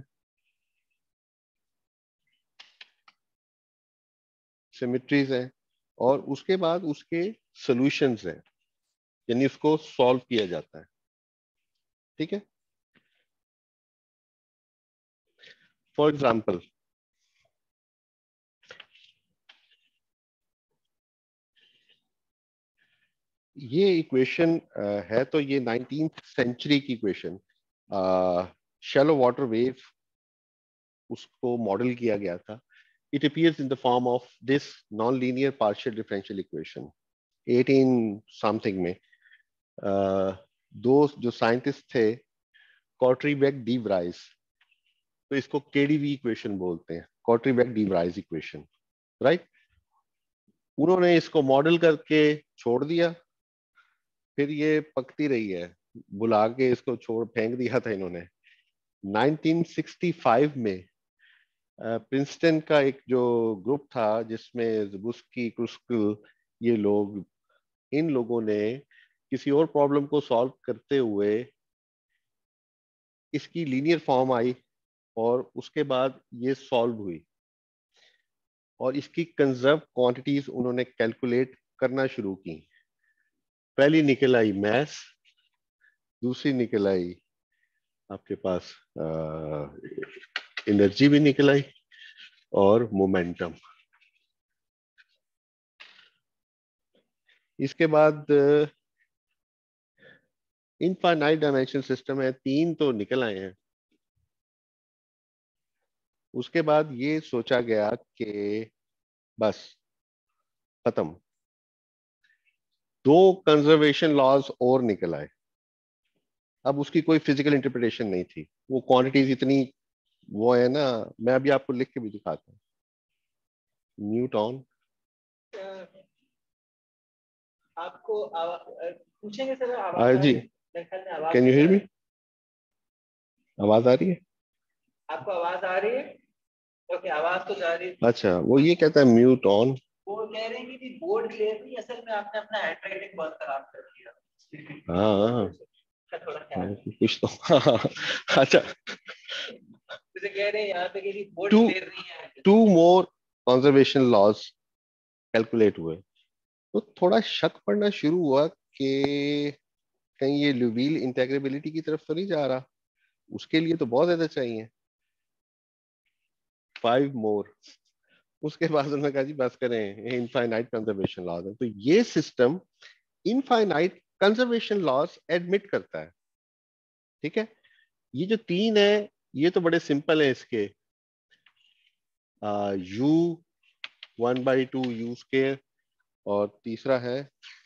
सिमेट्रीज हैं, और उसके बाद उसके सॉल्यूशंस हैं, यानी उसको सॉल्व किया जाता है। ठीक है, फॉर एग्जाम्पल ये इक्वेशन है तो ये नाइनटीन्थ सेंचुरी की इक्वेशन, शैलो वाटर वेव उसको मॉडल किया गया था। It appears in the form of this non linear partial differential equation eighteen something में। uh, दो जो साइंटिस्ट थे, कॉट्रीबेक डी व्राइस, तो इसको केडीवी इक्वेशन बोलते हैं, Korteweg de Vries equation, right. उन्होंने इसको मॉडल करके छोड़ दिया, फिर ये पकती रही है, बुला के इसको छोड़ फेंक दिया था इन्होंने। नाइनटीन सिक्सटी फाइव में प्रिंसटन का एक जो ग्रुप था जिसमें ज़बुस्की, क्रुस्कल, ये लोग, इन लोगों ने किसी और प्रॉब्लम को सॉल्व करते हुए इसकी लीनियर फॉर्म आई और उसके बाद ये सॉल्व हुई और इसकी कंजर्व क्वांटिटीज उन्होंने कैलकुलेट करना शुरू की। पहली निकल आई मैस, दूसरी निकल आई आपके पास एनर्जी भी निकल आई, और मोमेंटम। इसके बाद इनफाइनाइट डायमेंशनल सिस्टम है, तीन तो निकल आए हैं। उसके बाद ये सोचा गया कि बस खत्म, दो कंजर्वेशन लॉज और निकल आए। अब उसकी कोई फिजिकल इंटरप्रिटेशन नहीं थी, वो क्वांटिटीज इतनी वो है ना, मैं अभी आपको लिख के भी दिखाता हूँ। न्यूटन, आपको आवा- अ, पूछेंगे सर, आवाज आ जी, रही है? मेरे ख्याल में आवाज कैन यू नहीं आ हियर मी? रही। आवाज आ रही है? आपको आवाज आ रही है? ओके, आवाज तो जा रही है। अच्छा, वो ये कहता है म्यूटन। वो कह रहे हैं कि बोर्ड क्लियर नहीं, असल में आपने अपना हैंडराइटिंग बहुत खराब कर दिया। हाँ का थोड़ा हाँ, ख्याल। कुछ तो अच्छा, जैसे कह रहे हैं यहाँ पे कि बोर्ड टू क्लियर नहीं है। Two more conservation laws calculate हुए, तो थोड़ा शक पड़ना शुरू हुआ कि कहीं ये ल्यूविल इंटेग्रेबिलिटी की तरफ तो नहीं जा रहा। उसके लिए तो बहुत ज्यादा चाहिए, फाइव मोर। उसके बाद उन्होंने कहा जी बस करें, इनफाइनाइट कंजर्वेशन लॉज है, तो ये system infinite conservation laws admit करता है। ठीक है, ये जो तीन है ये तो बड़े सिंपल है इसके, U one by two U square, और तीसरा है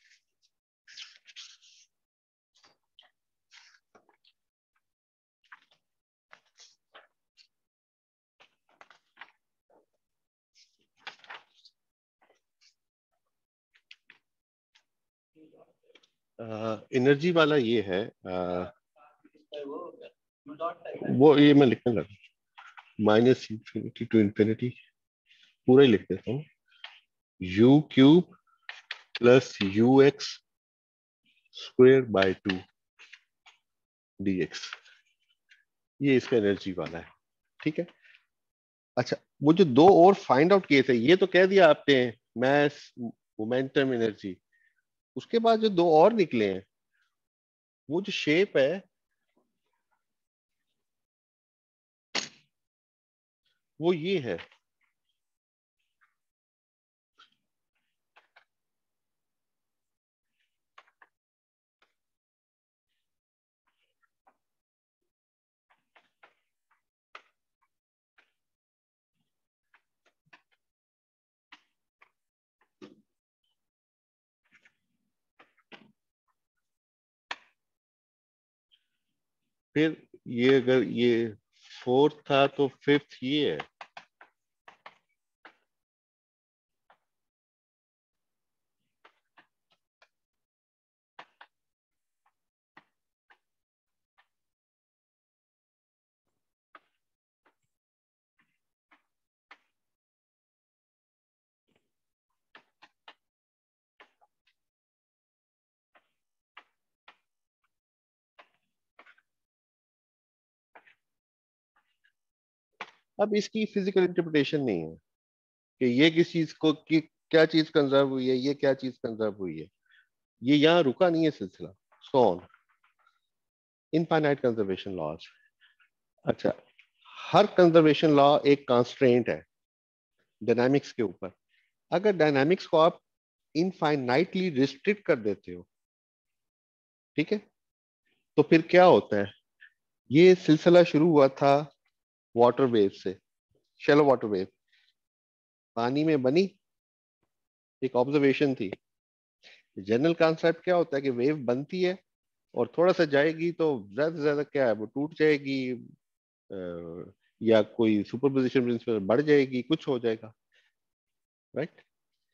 एनर्जी वाला, ये है uh, वो ये मैं लिखने लगा, माइनस इंफिनिटी टू इंफिनिटी, पूरा ही लिख देता हूँ, U cube plus U X square by two D X, ये इसका एनर्जी वाला है। ठीक है, अच्छा, वो जो दो और फाइंड आउट किए थे ये तो कह दिया आपने, मैस, मोमेंटम, एनर्जी। उसके बाद जो दो और निकले हैं, वो जो शेप है वो ये है। फिर ये अगर ये फोर्थ था तो फिफ्थ ये है। अब इसकी फिजिकल इंटरप्रिटेशन नहीं है कि ये किस चीज को कि क्या चीज कंजर्व हुई है, ये क्या चीज कंजर्व हुई है। ये यहाँ रुका नहीं है सिलसिला। So on infinite conservation laws. अच्छा, हर कंजर्वेशन लॉ एक कांस्ट्रेंट है डायनामिक्स के ऊपर। अगर डायनामिक्स को आप इनफाइनाइटली रिस्ट्रिक्ट कर देते हो, ठीक है, तो फिर क्या होता है। ये सिलसिला शुरू हुआ था वाटर वेव से, शैलो वाटर वेव पानी में बनी, एक ऑब्जर्वेशन थी। जनरल कॉन्सेप्ट क्या होता है कि वेव बनती है और थोड़ा सा जाएगी तो ज्यादा से ज्यादा क्या है, वो टूट जाएगी, अ, या कोई सुपरपोजिशन प्रिंसिपल बढ़ जाएगी, कुछ हो जाएगा, राइट।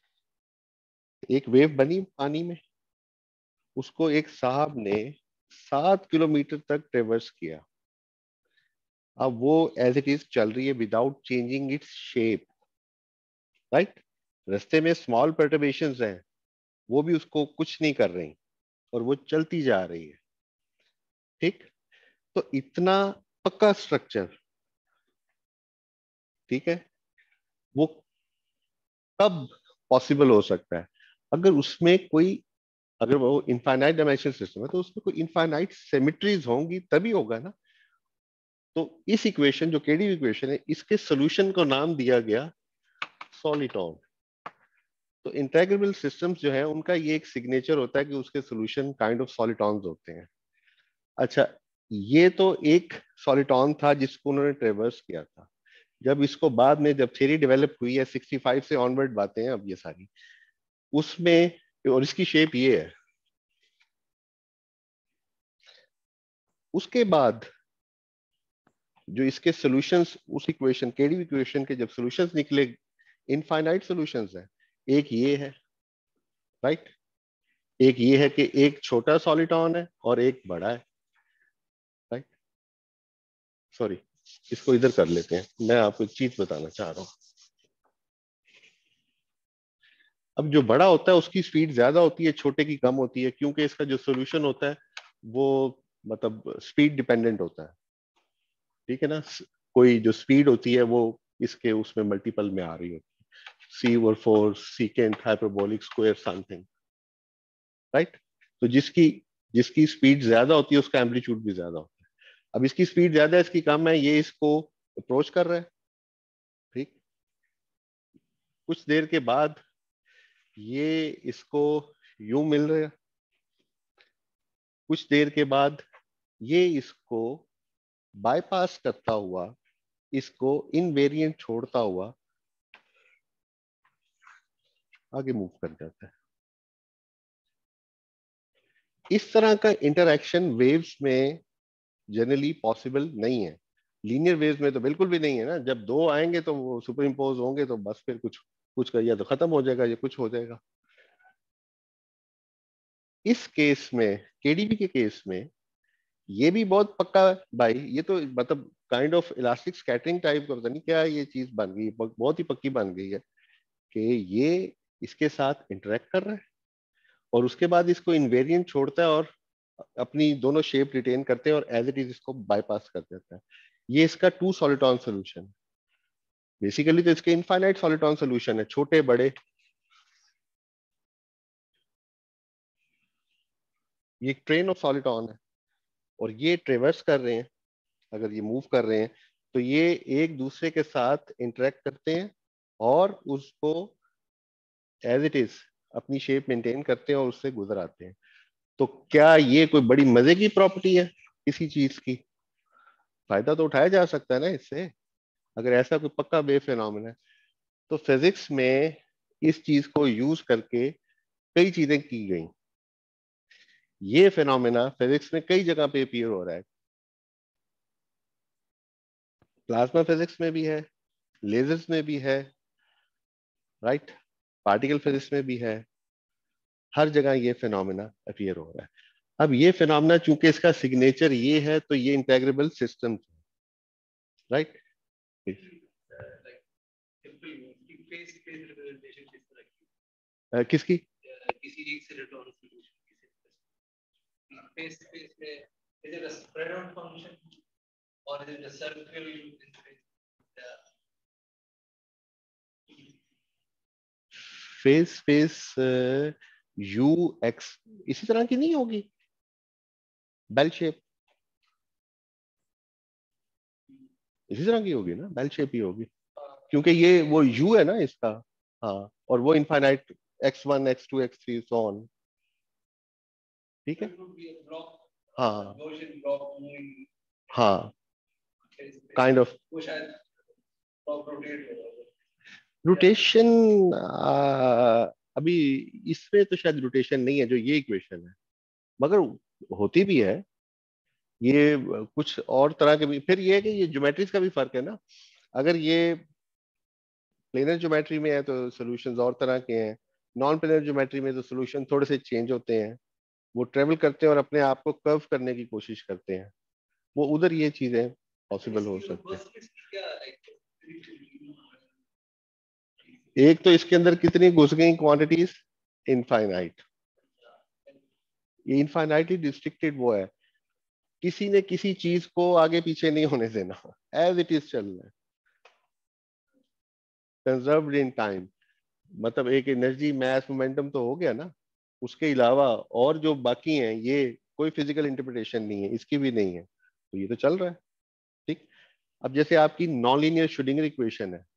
एक वेव बनी पानी में, उसको एक साहब ने सात किलोमीटर तक ट्रेवर्स किया। अब वो एज इट इज चल रही है without changing its shape, right. रास्ते में स्मॉल परटर्बेशंस हैं, वो भी उसको कुछ नहीं कर रही और वो चलती जा रही है, ठीक। तो इतना पक्का स्ट्रक्चर, ठीक है, वो कब पॉसिबल हो सकता है। अगर उसमें कोई, अगर वो इनफाइनाइट डायमेंशन सिस्टम है तो उसमें कोई इनफाइनाइट सिमेट्रीज होंगी तभी होगा ना। तो इस इक्वेशन जो केडी इक्वेशन है, इसके सोल्यूशन को नाम दिया गया सॉलिटॉन। तो इंटेग्रेबल सिस्टम्स जो है उनका ये एक सिग्नेचर होता है कि उसके सोल्यूशन काइंड ऑफ सॉलिटॉन्स होते हैं। अच्छा, ये तो एक सॉलिटॉन था जिसको उन्होंने ट्रेवर्स किया था। जब इसको बाद में जब थ्योरी डेवलप हुई है, सिक्सटी फाइव से ऑनवर्ड बातें हैं अब ये सारी, उसमें, और इसकी शेप ये है। उसके बाद जो इसके सॉल्यूशंस, उस इक्वेशन केडी इक्वेशन के जब सॉल्यूशंस निकले, इनफाइनाइट सॉल्यूशंस है। एक ये है, राइट, एक ये है कि एक छोटा सॉलिटॉन है और एक बड़ा है, राइट। सॉरी, इसको इधर कर लेते हैं, मैं आपको एक चीज बताना चाह रहा हूं। अब जो बड़ा होता है उसकी स्पीड ज्यादा होती है, छोटे की कम होती है, क्योंकि इसका जो सॉल्यूशन होता है वो मतलब स्पीड डिपेंडेंट होता है, ठीक है ना। कोई जो स्पीड होती है वो इसके उसमें मल्टीपल में आ रही होती है, C over four secant hyperbolic square something, right. तो जिसकी जिसकी स्पीड ज्यादा होती है उसका एम्पलीट्यूड भी ज्यादा होता है। अब इसकी स्पीड ज्यादा है, इसकी कम है, ये इसको अप्रोच कर रहा है, ठीक। कुछ देर के बाद ये इसको यूं मिल रहा है, कुछ देर के बाद ये इसको बाईपास करता हुआ, इसको इनवेरिएंट छोड़ता हुआ आगे मूव कर जाता है। इस तरह का इंटरैक्शन वेव्स में जनरली पॉसिबल नहीं है। लीनियर वेव्स में तो बिल्कुल भी नहीं है ना। जब दो आएंगे तो वो सुपर इम्पोज होंगे तो बस फिर कुछ कुछ कर, या तो खत्म हो जाएगा या कुछ हो जाएगा। इस केस में, केडीबी के केस में, ये भी बहुत पक्का भाई, ये तो मतलब kind of elastic scattering type का, पता नहीं क्या ये चीज बन गई, बहुत ही पक्की बन गई है कि ये इसके साथ इंटरेक्ट कर रहा है और उसके बाद इसको इनवेरिएंट छोड़ता है और अपनी दोनों शेप रिटेन करते हैं और एज इट इज इसको बाईपास कर देता है। ये इसका टू सॉलिटॉन सोल्यूशन, बेसिकली तो इसके इनफाइनाइट सॉलिटॉन सोल्यूशन है, छोटे बड़े। ये एक ट्रेन ऑफ सॉलिटॉन है और ये ट्रेवर्स कर रहे हैं, अगर ये मूव कर रहे हैं तो ये एक दूसरे के साथ इंटरेक्ट करते हैं और उसको एज इट इज अपनी शेप मेंटेन करते हैं और उससे गुजर आते हैं। तो क्या ये कोई बड़ी मजे की प्रॉपर्टी है किसी चीज की? फायदा तो उठाया जा सकता है ना इससे, अगर ऐसा कोई पक्का बे फिनोमेना है। तो फिजिक्स में इस चीज को यूज करके कई चीजें की गई। ये फिनोमेना फिजिक्स में कई जगह पे अपीयर हो रहा है। प्लाज्मा फिजिक्स में भी है, लेजर्स में भी है, राइट, पार्टिकल फिजिक्स में भी है, हर जगह ये फिनोमेना अपीयर हो रहा है। अब ये फिनोमेना चूंकि इसका सिग्नेचर ये है तो ये इंटेग्रेबल सिस्टम है, राइट। किसकी? किसी एक से रिटर्न फेस फेस में is it a spread out function or is it a circle interface? Phase phase U X इसी तरह की नहीं होगी, बेल शेप इसी तरह की होगी ना, बेल शेप ही होगी, क्योंकि ये वो यू है ना इसका। हाँ, और वो infinite X one X two X three so on, ठीक है। हाँ हाँ, काइंड ऑफ रोटेशन। अभी इसमें तो शायद रोटेशन नहीं है जो ये इक्वेशन है, मगर होती भी है ये कुछ और तरह के भी। फिर ये है कि ये ज्योमेट्रीज का भी फर्क है ना, अगर ये प्लेनर ज्योमेट्री में है तो सॉल्यूशंस और तरह के हैं, नॉन प्लेनर ज्योमेट्री में तो सॉल्यूशन थोड़े से चेंज होते हैं, वो ट्रेवल करते हैं और अपने आप को कर्व करने की कोशिश करते हैं, वो उधर ये चीजें पॉसिबल हो सकती है। एक तो इसके अंदर कितनी घुस गई क्वांटिटीज, इनफाइनाइट। ये इनफाइनाइटली डिस्ट्रिक्टेड वो है, किसी ने किसी चीज को आगे पीछे नहीं होने देना, एज इट इज चल रहा है, कंजर्व्ड इन टाइम। मतलब एक एनर्जी मैस मोमेंटम तो हो गया ना, उसके अलावा और जो बाकी हैं ये कोई फिजिकल इंटरप्रिटेशन नहीं है, इसकी भी नहीं है, तो ये तो चल रहा है, ठीक। अब जैसे आपकी नॉन लीनियर श्रोडिंगर इक्वेशन है,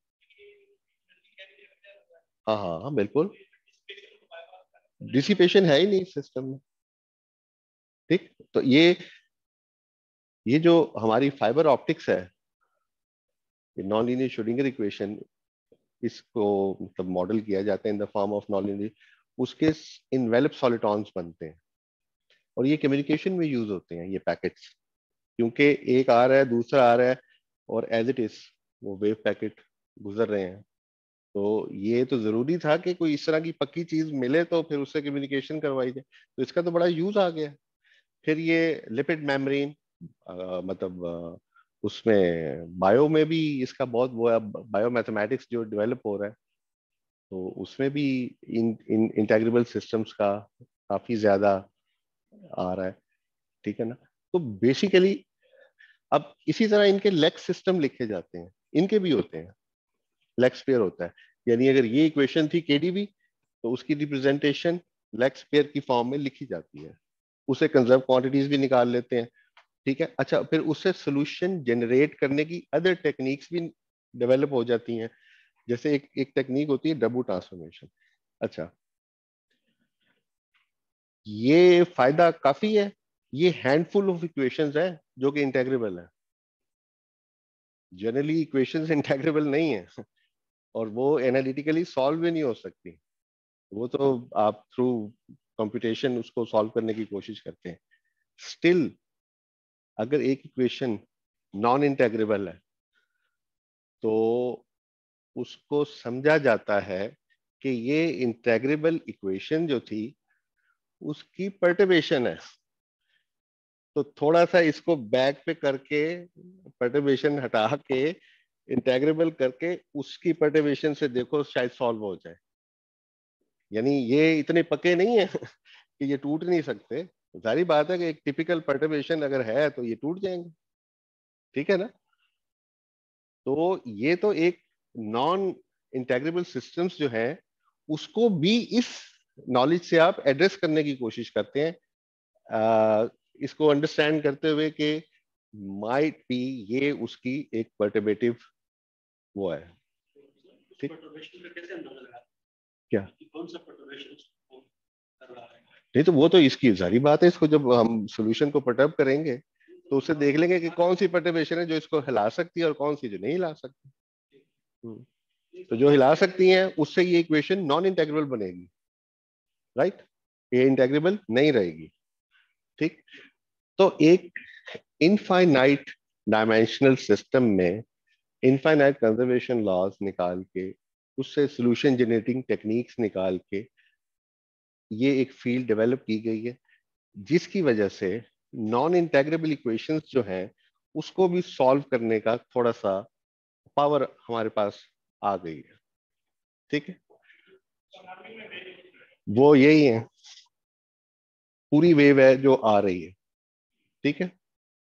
हाँ हाँ हाँ बिल्कुल, डिसिपेशन है ही नहीं सिस्टम में, ठीक। तो ये ये जो हमारी फाइबर ऑप्टिक्स है, नॉन लीनियर श्रोडिंगर इक्वेशन, इसको मतलब मॉडल किया जाता है in the form of non linear, उसके इनवेलप सॉलिटॉन्स बनते हैं और ये कम्युनिकेशन में यूज होते हैं ये पैकेट्स, क्योंकि एक आ रहा है दूसरा आ रहा है और एज इट इज वो वेव पैकेट गुजर रहे हैं, तो ये तो जरूरी था कि कोई इस तरह की पक्की चीज मिले तो फिर उससे कम्युनिकेशन करवाई जाए, तो इसका तो बड़ा यूज आ गया। फिर ये लिपिड मेम्ब्रेन, मतलब आ, उसमें बायो में भी इसका बहुत वो है, बायो मैथमेटिक्स जो डेवलप हो रहा है तो उसमें भी इन इन इंटेग्रेबल सिस्टम्स का काफी ज्यादा आ रहा है, ठीक है ना। तो बेसिकली अब इसी तरह इनके लेक्स सिस्टम लिखे जाते हैं, इनके भी होते हैं, लेक्स पेयर होता है, यानी अगर ये इक्वेशन थी केडीवी तो उसकी रिप्रेजेंटेशन लेक्स पेयर की फॉर्म में लिखी जाती है, उसे कंजर्व क्वांटिटीज भी निकाल लेते हैं, ठीक है। अच्छा, फिर उससे सोल्यूशन जनरेट करने की अदर टेक्निक्स भी डेवलप हो जाती हैं, जैसे एक एक टेक्निक होती है डबू ट्रांसफॉर्मेशन। अच्छा, ये फायदा काफी है, ये हैंडफुल ऑफ इक्वेशंस है जो कि इंटेग्रेबल है, जनरली इक्वेशंस इंटेग्रेबल नहीं है और वो एनालिटिकली सॉल्व भी नहीं हो सकती, वो तो आप थ्रू कंप्यूटेशन उसको सॉल्व करने की कोशिश करते हैं। स्टिल अगर एक इक्वेशन नॉन इंटेग्रेबल है तो उसको समझा जाता है कि ये इंटेग्रेबल इक्वेशन जो थी उसकी पर्टर्बेशन है, तो थोड़ा सा इसको बैक पे करके पर्टर्बेशन हटा के इंटेग्रेबल करके उसकी पर्टर्बेशन से देखो शायद सॉल्व हो जाए, यानी ये इतने पक्के नहीं है कि ये टूट नहीं सकते, सारी बात है कि एक टिपिकल पर्टर्बेशन अगर है तो ये टूट जाएंगे, ठीक है ना। तो ये तो एक नॉन इंटेग्रेबल सिस्टम्स जो है उसको भी इस नॉलेज से आप एड्रेस करने की कोशिश करते हैं, आ, इसको अंडरस्टैंड करते हुए कि माइट बी ये उसकी एक पर्टर्बेटिव वो है, ठीक। क्या नहीं, तो वो तो इसकी सारी बात है, इसको जब हम सॉल्यूशन को पर्टर्ब करेंगे तो उससे देख लेंगे कि कौन सी पर्टर्बेशन है जो इसको हिला सकती है और कौन सी जो नहीं हिला सकती। तो जो हिला सकती हैं उससे ये इक्वेशन नॉन इंटेग्रेबल बनेगी, राइट, ये इंटेग्रेबल नहीं रहेगी, ठीक। तो एक इनफाइनाइट डायमेंशनल सिस्टम में इनफाइनाइट कंजर्वेशन लॉज निकाल के, उससे सोल्यूशन जनरेटिंग टेक्निक्स निकाल के ये एक फील्ड डेवलप की गई है, जिसकी वजह से नॉन इंटेग्रेबल इक्वेशंस जो हैं उसको भी सॉल्व करने का थोड़ा सा पावर हमारे पास आ गई है। ठीक है, वो यही है, पूरी वेव है जो आ रही है। ठीक है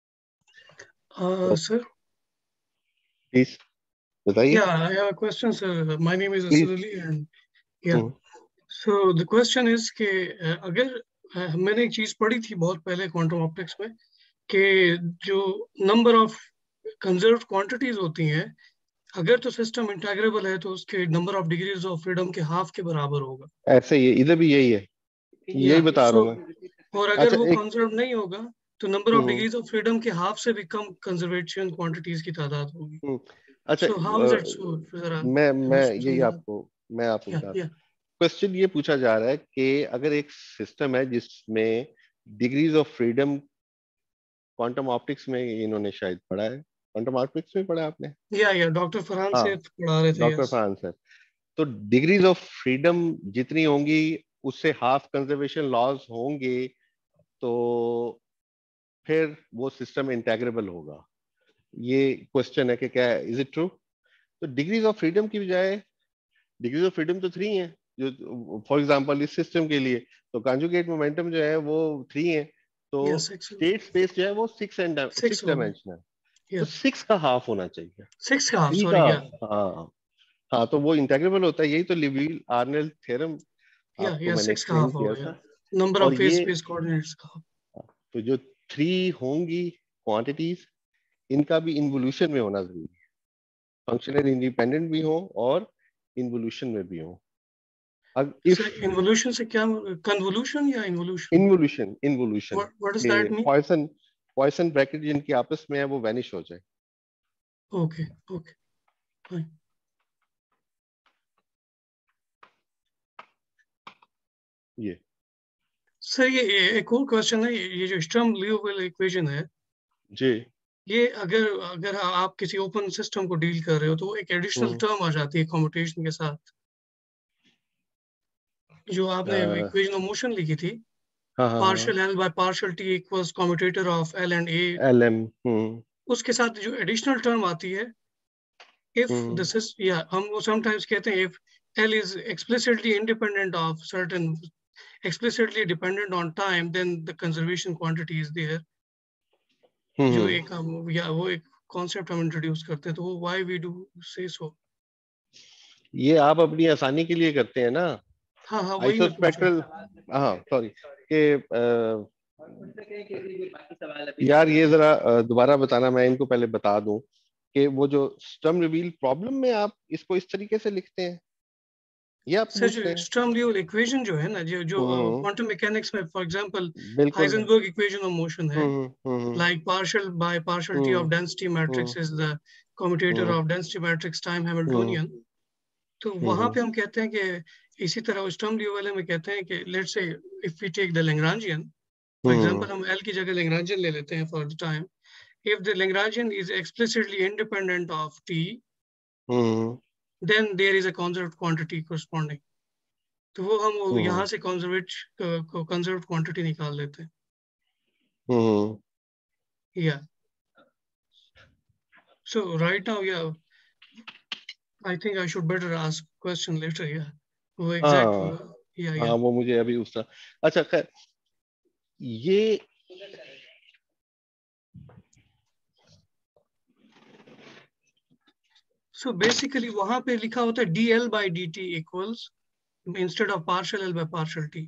सर, प्लीज बताइए। yeah, I have a question, sir. My name is Please. Asad Ali, and yeah. Hmm, So the question is कि uh, अगर uh, मैंने एक चीज पढ़ी थी बहुत पहले क्वांटम ऑप्टिक्स में कि जो नंबर ऑफ कंजर्व्ड क्वांटिटीज होती हैं, अगर तो सिस्टम इंटेग्रेबल है तो उसके number of degrees of freedom के हाफ के बराबर होगा। ऐसे ही है, इधर भी यही है, यही या बता रहा सो हूँ मैं। और अगर अच्छा वो एक कंजर्व नहीं होगा तो number of hmm, degrees of freedom के हाफ से भी कम कंजर्वेशन क्वांटिटीज की तादाद होगी। हम्म, अच्छा so how is it uh, so? जरा मैं मैं रोशनी यही समझा। आपको मैं आपको या बता, या क्वेश्चन ये पूछा जा रहा है कि अगर एक सिस्टम है जिसमें degrees of freedom, quantum optics में इन्होंने शायद पढ़ा है, क्वांटम ऑप्टिक्स में पढ़ा है आपने? या या डॉक्टर फरहान से हाँ, पढ़ा रहे थे। Doctor yes. फरहान सर। तो डिग्रीज ऑफ फ्रीडम जितनी होंगी उससे हाफ कंजर्वेशन लॉज होंगे, तो फिर वो सिस्टम इंटेग्रेबल होगा। ये क्वेश्चन है कि क्या इज इट ट्रू? तो डिग्रीज ऑफ फ्रीडम की बजाय डिग्रीज ऑफ फ्रीडम तो थ्री हैं, जो फॉर एग्जांपल इस सिस्टम के लिए तो कॉन्जुगेट मोमेंटम जो है वो थ्री है, तो यस सिक्स स्टेट स्पेस जो है वो सिक्स एंड सिक्स सिक्स होगा। डायमेंशनल, तो यस सिक्स का हाफ होना चाहिए, सिक्स का हाफ, थ्री का। सॉरी। या हाँ हाँ, तो वो इंटेग्रेबल होता है, यही तो लिविल आर्नेल थ्योरम या आपको या मैंने सिक्स का एक्सप्लेन हाफ किया होगा। या था। नंबर और ऑफ फेज ये स्पेस कोऑर्डिनेट्स का। तो जो थ्री होंगी क्वांटिटीज, इनका भी इन्वोल्यूशन में होना जरूरी है, फंक्शनल इंडिपेंडेंट भी हो और इन्वोल्यूशन में भी हो। अब इफ सर इन्वोल्यूशन से क्या, कन्वोल्यूशन या involution? Involution involution what does के that mean? Poisson Poisson bracket जिनकी आपस में है वो वैनिश हो जाए। Okay okay fine. ये सर ये ये एक और क्वेश्चन है, ये ये जो स्टर्म लियोविल इक्वेशन है, जी। ये अगर अगर आप किसी ओपन सिस्टम को डील कर रहे हो तो एक एडिशनल हम्म, टर्म आ जाती है कम्यूटेशन के साथ, जो आपने अ, इक्वेशन ऑफ मोशन लिखी थी, हाँ हाँ हाँ, partial L by partial T equals commutator of L and A. L M. Hmm उसके साथ जो एडिशनल टर्म आती है, if hmm this is, yeah, हम वो sometimes कहते हैं if L is explicitly independent of certain, explicitly dependent on time, then the conservation quantity is there। जो हम्म, एक हम या वो एक कॉन्सेप्ट हम इंट्रोड्यूस करते हैं, तो वो why we do say so। ये आप अपनी आसानी के लिए करते हैं ना, हाँ हाँ वही मैं पूछ रहा आइसोस्पेक्ट्रल। हाँ सॉरी के अ, उनसे कहें कि अभी कोई बाकी सवाल अभी यार ये जरा अ, दोबारा बताना, मैं इनको पहले बता दूं कि वो जो स्टर्म रिवील प्रॉब्लम में आप इसको इस तरीके से लिखते हैं, ये आप सर। जो पूछते हैं? स्टर्म लियोविल इक्वेशन जो है ना, जो जो हम्म, क्वांटम मैकेनिक्स में फॉर एग्जांपल बिल्कुल। हाइजेनबर्ग इक्वेशन ऑफ मोशन है, hmm hmm like partial by partiality hmm of density matrix hmm is the commutator hmm of density matrix time hmm Hamiltonian। तो वहां हम्म पे हम कहते हैं कि इसी तरह स्टर्म लियोविल में कहते हैं कि let's say if we take the Lagrangian, for hmm example हम L की जगह लैग्रांजियन ले लेते हैं for the time, if the Lagrangian is explicitly independent of t, hmm then there is a conserved quantity corresponding। तो वो हम वो हम्म यहाँ से conserved conserved quantity निकाल लेते हैं। हम्म, Yeah, so right now, yeah, I think I should better ask question later। Yeah, वो exact, हाँ yeah हाँ, yeah। वो मुझे अभी उसका, अच्छा खैर, ये So basically वहां पे लिखा होता है dl by dt equals instead of partial L by partial t।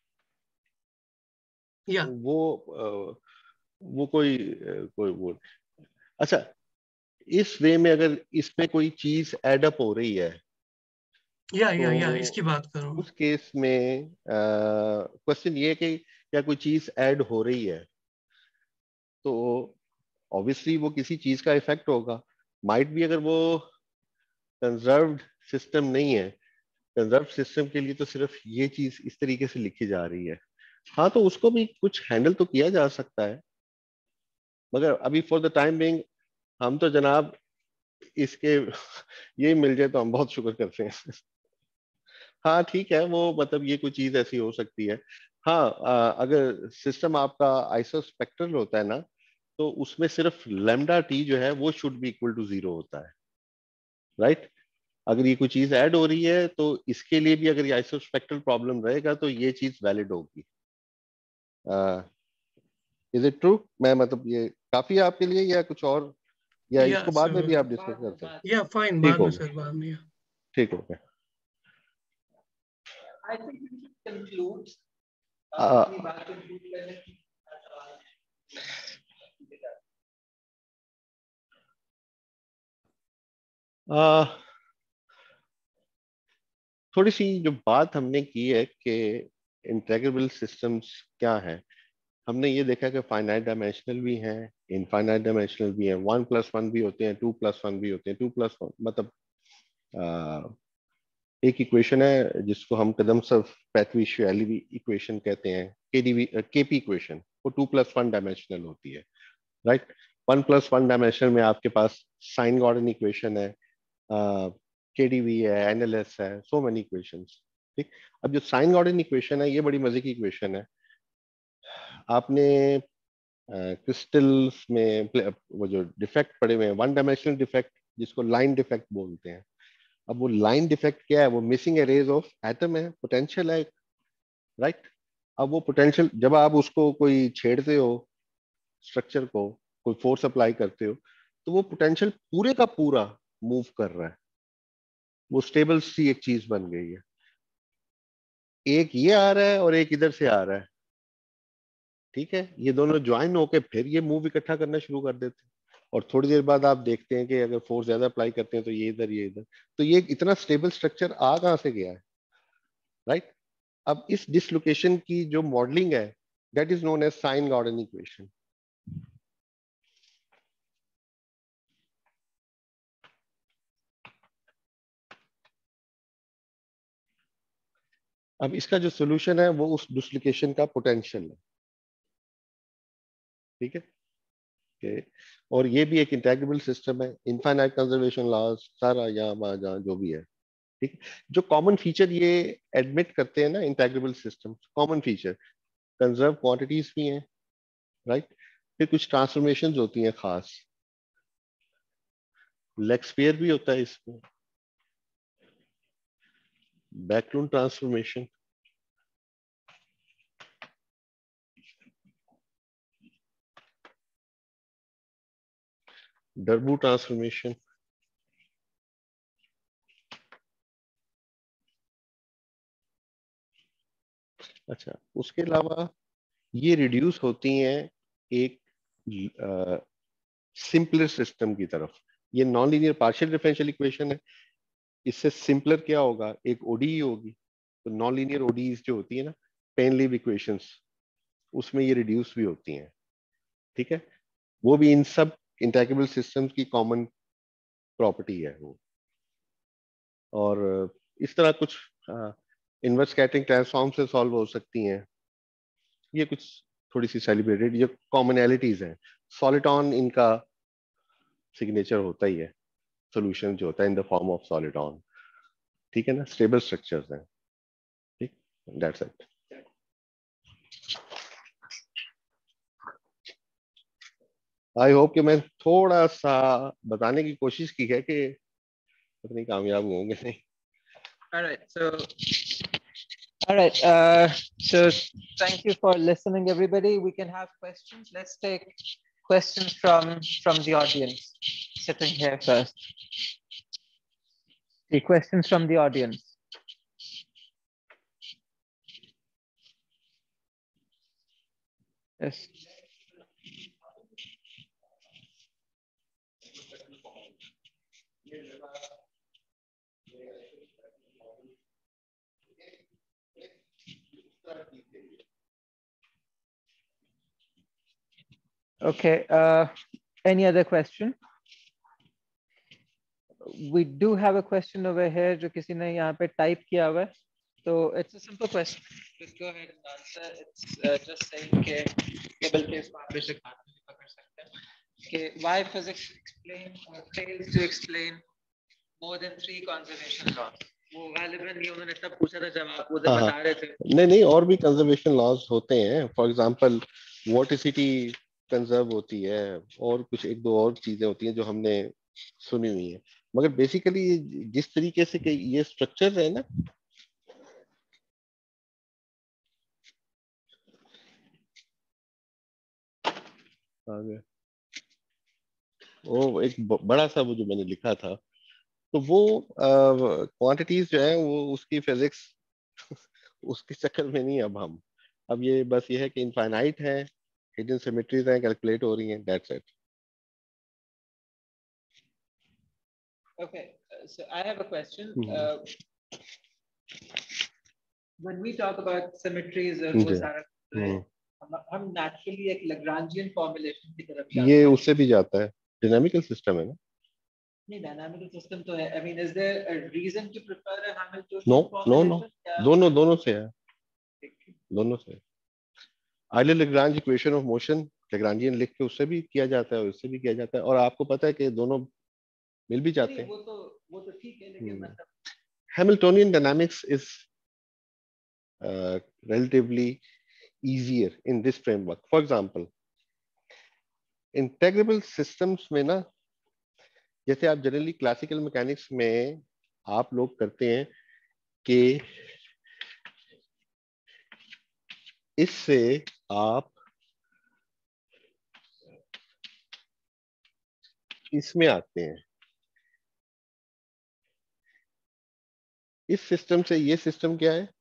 Yeah, वो अ, वो कोई अ, कोई वो, अच्छा इस वे में अगर इसमें कोई चीज एड अप हो रही है yeah तो yeah yeah इसकी बात करो। उस केस में क्वेश्चन ये है कि क्या कोई चीज ऐड हो रही है, तो ऑब्वियसली वो किसी चीज का इफेक्ट होगा, माइट भी, अगर वो कंजर्व्ड सिस्टम नहीं है, कंजर्व सिस्टम के लिए तो सिर्फ ये चीज इस तरीके से लिखी जा रही है। हाँ, तो उसको भी कुछ हैंडल तो किया जा सकता है, मगर अभी फॉर द टाइम बिंग हम तो जनाब इसके ये मिल जाए तो हम बहुत शुक्र करते हैं। हाँ ठीक है, वो मतलब ये कोई चीज ऐसी हो सकती है। हाँ, आ, अगर सिस्टम आपका आइसोस्पेक्ट्रल होता है ना, तो उसमें सिर्फ लैम्डा टी जो है वो should be equal to zero होता है, राइट। अगर ये कोई चीज ऐड हो रही है तो इसके लिए भी अगर ये आइसोस्पेक्ट्रल प्रॉब्लम रहेगा तो ये चीज वैलिड होगी। Is it true? मैं मतलब ये काफी है आपके लिए या कुछ और, या या इसको बाद में भी सर, आप डिस्कस करते हैं? या फाइन, ठीक बाद हो में गया, सर, बाद में। ठीक हो गया। I think we should conclude. आ, अपनी बात conclude करने की- आ, थोड़ी सी जो बात हमने की है कि इंटेग्रेबल सिस्टम्स क्या है, हमने ये देखा कि फाइनाइट डायमेंशनल भी हैं, इनफाइनाइट डायमेंशनल भी हैं, वन प्लस वन भी होते हैं, टू प्लस वन भी होते हैं। टू प्लस वन मतलब आ, एक इक्वेशन है जिसको हम कदम-सफ-पैटवी-शेयली इक्वेशन कहते हैं, केडीवी केपी इक्वेशन, वो टू प्लस वन डायमेंशनल होती है, right. One plus one dimensional में आपके पास साइन गॉर्डन इक्वेशन है, केडीवी है, एनएलएस है, सो मेनी इक्वेशंस। ठीक, अब जो साइन गॉर्डन इक्वेशन है ये बड़ी मजे की इक्वेशन है। आपने क्रिस्टल्स में वो जो डिफेक्ट पड़े हुए हैं, वन डायमेंशनल डिफेक्ट जिसको लाइन डिफेक्ट बोलते हैं। अब वो लाइन डिफेक्ट क्या है? वो मिसिंग एरेज ऑफ एटम है, पोटेंशियल है, राइट। अब वो पोटेंशियल जब आप उसको कोई छेड़ते हो, स्ट्रक्चर को कोई फोर्स अप्लाई करते हो, तो वो पोटेंशियल पूरे का पूरा मूव कर रहा है, वो स्टेबल सी एक चीज बन गई है। एक ये आ रहा है और एक इधर से आ रहा है, ठीक है। ये दोनों ज्वाइन होके फिर ये मूव इकट्ठा करना शुरू कर देते हैं, और थोड़ी देर बाद आप देखते हैं कि अगर फोर्स ज्यादा अप्लाई करते हैं तो ये इधर ये इधर, तो ये इतना स्टेबल स्ट्रक्चर आ कहां से गया है, राइट। अब इस डिसलोकेशन की जो मॉडलिंग है, that is known as sine Gordon equation. अब इसका जो सोल्यूशन है वो उस डिसलोकेशन का पोटेंशियल है, ठीक है। okay. और ये भी एक इंटेग्रेबल सिस्टम है, इनफाइनाइट कंजर्वेशन लॉज, सारा यहाँ वहाँ जहाँ जो भी है, ठीक। जो कॉमन फीचर ये एडमिट करते हैं ना integrable system, common feature conserve quantities भी हैं, राइट। फिर कुछ ट्रांसफॉर्मेशंस होती हैं खास, लेक्सपियर भी होता है इसमें, बैकलून ट्रांसफॉर्मेशन, डर्बू ट्रांसफॉर्मेशन। अच्छा, उसके अलावा ये रिड्यूस होती हैं एक सिंपलर सिस्टम की तरफ। ये non linear partial differential equation है, इससे सिंपलर क्या होगा, एक ओडी होगी। तो नॉन लीनियर ओडीज जो होती है ना, पेनलीव इक्वेशंस, उसमें ये रिड्यूस भी होती हैं, ठीक है। वो भी इन सब इंटेग्रेबल सिस्टम्स की कॉमन प्रॉपर्टी है वो। और इस तरह कुछ इनवर्स स्कैटरिंग ट्रांसफॉर्म से सॉल्व हो सकती हैं। ये कुछ थोड़ी सी सेलिब्रेटेड ये कॉमनैलिटीज हैं। सॉलिटॉन इनका सिग्नेचर होता ही है, सॉल्यूशन जो होता है in the form of soliton, ठीक है ना, स्टेबल स्ट्रक्चर्स हैं, ठीक। That's it. आई होप कि मैं थोड़ा सा बताने की कोशिश की है कि अपनी कामयाब होंगे नहीं। All right. So, all right. Uh, so, thank you for listening, everybody. We can have questions. Let's take questions from from the audience sitting here first. The questions from the audience. Yes. Okay. Uh, any other question? We do have a question over here जो किसी ने यहाँ पे type किया हुआ है. So it's a simple question. Just go ahead and answer. It's uh, just saying कि cable के इस मामले से कहाँ तक पकड़ सकते हैं. Okay, why physics explain or fails to explain more than three conservation laws? वो गालिबन ये उन्होंने तब पूछा था जब आप उधर हाँ हाँ बता रहे थे. नहीं नहीं और भी कंजर्वेशन लॉज होते हैं. फॉर एग्जांपल वोटिसिटी कंजर्व होती है और कुछ एक दो और चीजें होती हैं जो हमने सुनी हुई है. मगर बेसिकली जिस तरीके से कि ये स्ट्रक्चर है ना, आगे वो एक ब- बड़ा सा वो जो मैंने लिखा था, तो वो क्वांटिटीज जो है वो उसकी फिजिक्स उसके चक्कर में नहीं. अब हम अब ये बस ये है कि इनफाइनाइट है, हिडन सिमेट्रीज हैं, कैलकुलेट हो रही हैं, that's it. Okay, uh, so I have a question. Uh, when we talk about symmetries और वो जी. सारा हम्म. हम हम naturally एक Lagrangian formulation की तरफ ये जाते हैं. उससे भी जाता है, डायनामिकल सिस्टम है ना. नहीं, dynamical system तो है. I mean, is there a reason to prefer a Hamiltonian no no no formulation? या दोनों दोनों से है, दोनों से. Euler Lagrange equation of motion Lagrangian लिख के उससे भी किया जाता है, उससे भी किया जाता है, और आपको पता है कि दोनों मिल भी जाते नहीं, हैं. वो तो वो तो ठीक है, लेकिन मतलब Hamiltonian dynamics is uh, relatively easier in this framework. For example, integrable systems में ना, जैसे आप जनरली क्लासिकल मैकेनिक्स में आप लोग करते हैं कि इससे आप इसमें आते हैं, इस सिस्टम से ये सिस्टम क्या है,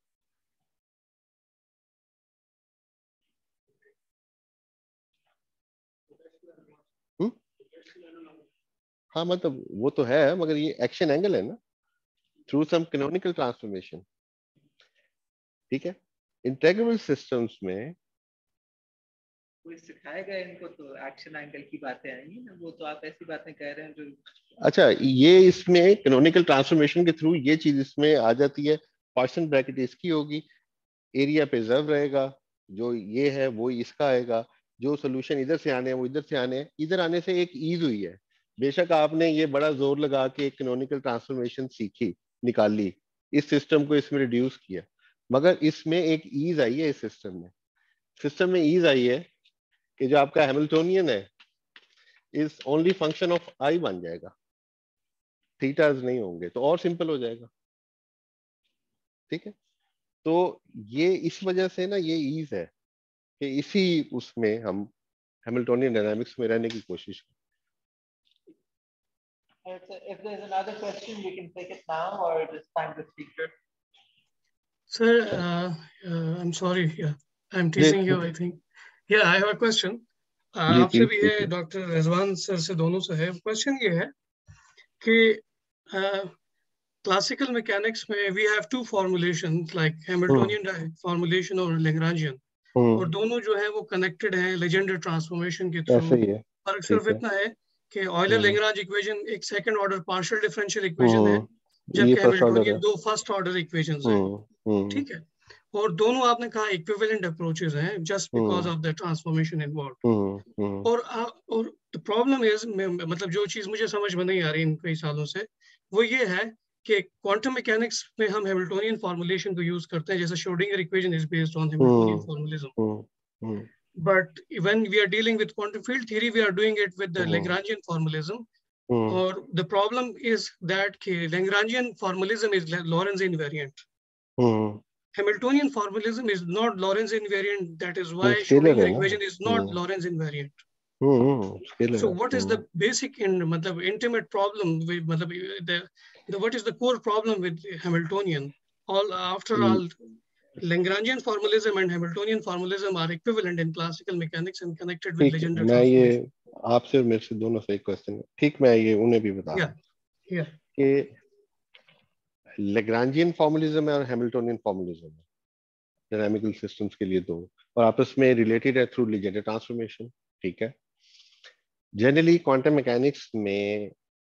हुँ? हाँ मतलब वो तो है, मगर ये एक्शन एंगल है ना, थ्रू सम कैनोनिकल ट्रांसफॉर्मेशन. ठीक है. इंटेग्रेबल सिस्टम्स में कोई सिखाएगा इनको तो एक्शन एंगल की बातें आएंगी ना. वो तो आप ऐसी बातें कह रहे हैं जो अच्छा, ये इसमें कैनोनिकल ट्रांसफॉर्मेशन के थ्रू ये चीज इसमें आ जाती है. पर्सन ब्रैकेट इसकी होगी, एरिया प्रिजर्व रहेगा, जो ये है वो इसका आएगा, जो सोल्यूशन इधर से आने हैं वो इधर से आने हैं. इधर आने से एक ईज हुई है. बेशक आपने ये बड़ा जोर लगा के एक कैनोनिकल ट्रांसफॉर्मेशन सीखी, निकाली, इस सिस्टम को इसमें रिड्यूस किया, मगर इसमें एक ईज आई है. इस सिस्टम में सिस्टम में ईज आई है कि जो आपका हैमिल्टोनियन है is only function of I बन जाएगा, थीटाज नहीं होंगे, तो और सिंपल हो जाएगा. ठीक है. तो ये इस वजह से ना ये ईज है कि इसी उसमें हम हैमिल्टोनियन डायनामिक्स में रहने की कोशिश करें. if there's another question we can take it now or just thank the speaker. Sir, uh, uh, I'm sorry. Yeah, I'm teasing you, I think. Yeah, I have a question. Uh, जी आपसे please भी है, doctor Rizwan sir से, दोनों से है. Question ये है कि क्लासिकल मैकेनिक्स में we have two formulation, like Hamiltonian formulation और लैग्रांजियन, और दोनों जो है वो कनेक्टेड हैं लेजेंडर ट्रांसफॉर्मेशन के थ्रू. ऐसे ही है. फर्क ठीक सिर्फ है. इतना है कि ऑयलर हम्म. लैग्रांज इक्वेशन एक second order partial differential equation है, हम्म. ये जबकि फर्स्ट ऑर्डर है. हैमिल्टोनियन दो फर्स्ट ऑर्डर इक्वेशंस हैं. हम्म. हम्म. ठीक है. और दोनों आपने कहा इक्विवेलेंट अप्रोचेस हैं just because of the transformation involve. Hmm. Hmm. और आ- और द प्रॉब्लम इज, मतलब जो चीज मुझे समझ में नहीं आ रही इन कई सालों से, वो ये है कि क्वांटम मैकेनिक्स में हम हैमिल्टोनियन फॉर्मुलेशन को यूज करते हैं, जैसे Schrodinger equation is based on Hamiltonian formalism. Hmm. Hmm. But when we are dealing with quantum field theory, we are doing it with the Lagrangian formalism. Hmm. Or the problem is that कि Lagrangian formalism is Lorentz invariant. Hmm. Hamiltonian formalism is not Lorentz invariant. That is why scalar Schrodinger है ना. equation is not hmm. Lorentz invariant. Hmm. Scalar So है. what is the basic in मतलब intimate problem with मतलब the, the what is the core problem with Hamiltonian? All after all, Lagrangian formalism and Hamiltonian formalism are equivalent in classical mechanics and connected with ठीक है, Legendre मैं ये transformation. आपसे और मेरे से दोनों से एक क्वेश्चन है. ठीक, मैं ये उन्हें भी बता Yeah, yeah. कि लैग्रांजियन फॉर्मुलिज्म है और हैमिल्टोनियन फॉर्मुलिज्म है डायनामिकल सिस्टम्स के लिए दो, और आपस में रिलेटेड है थ्रू लीजेंडर ट्रांसफॉर्मेशन. ठीक है. जनरली क्वांटम मैकेनिक्स में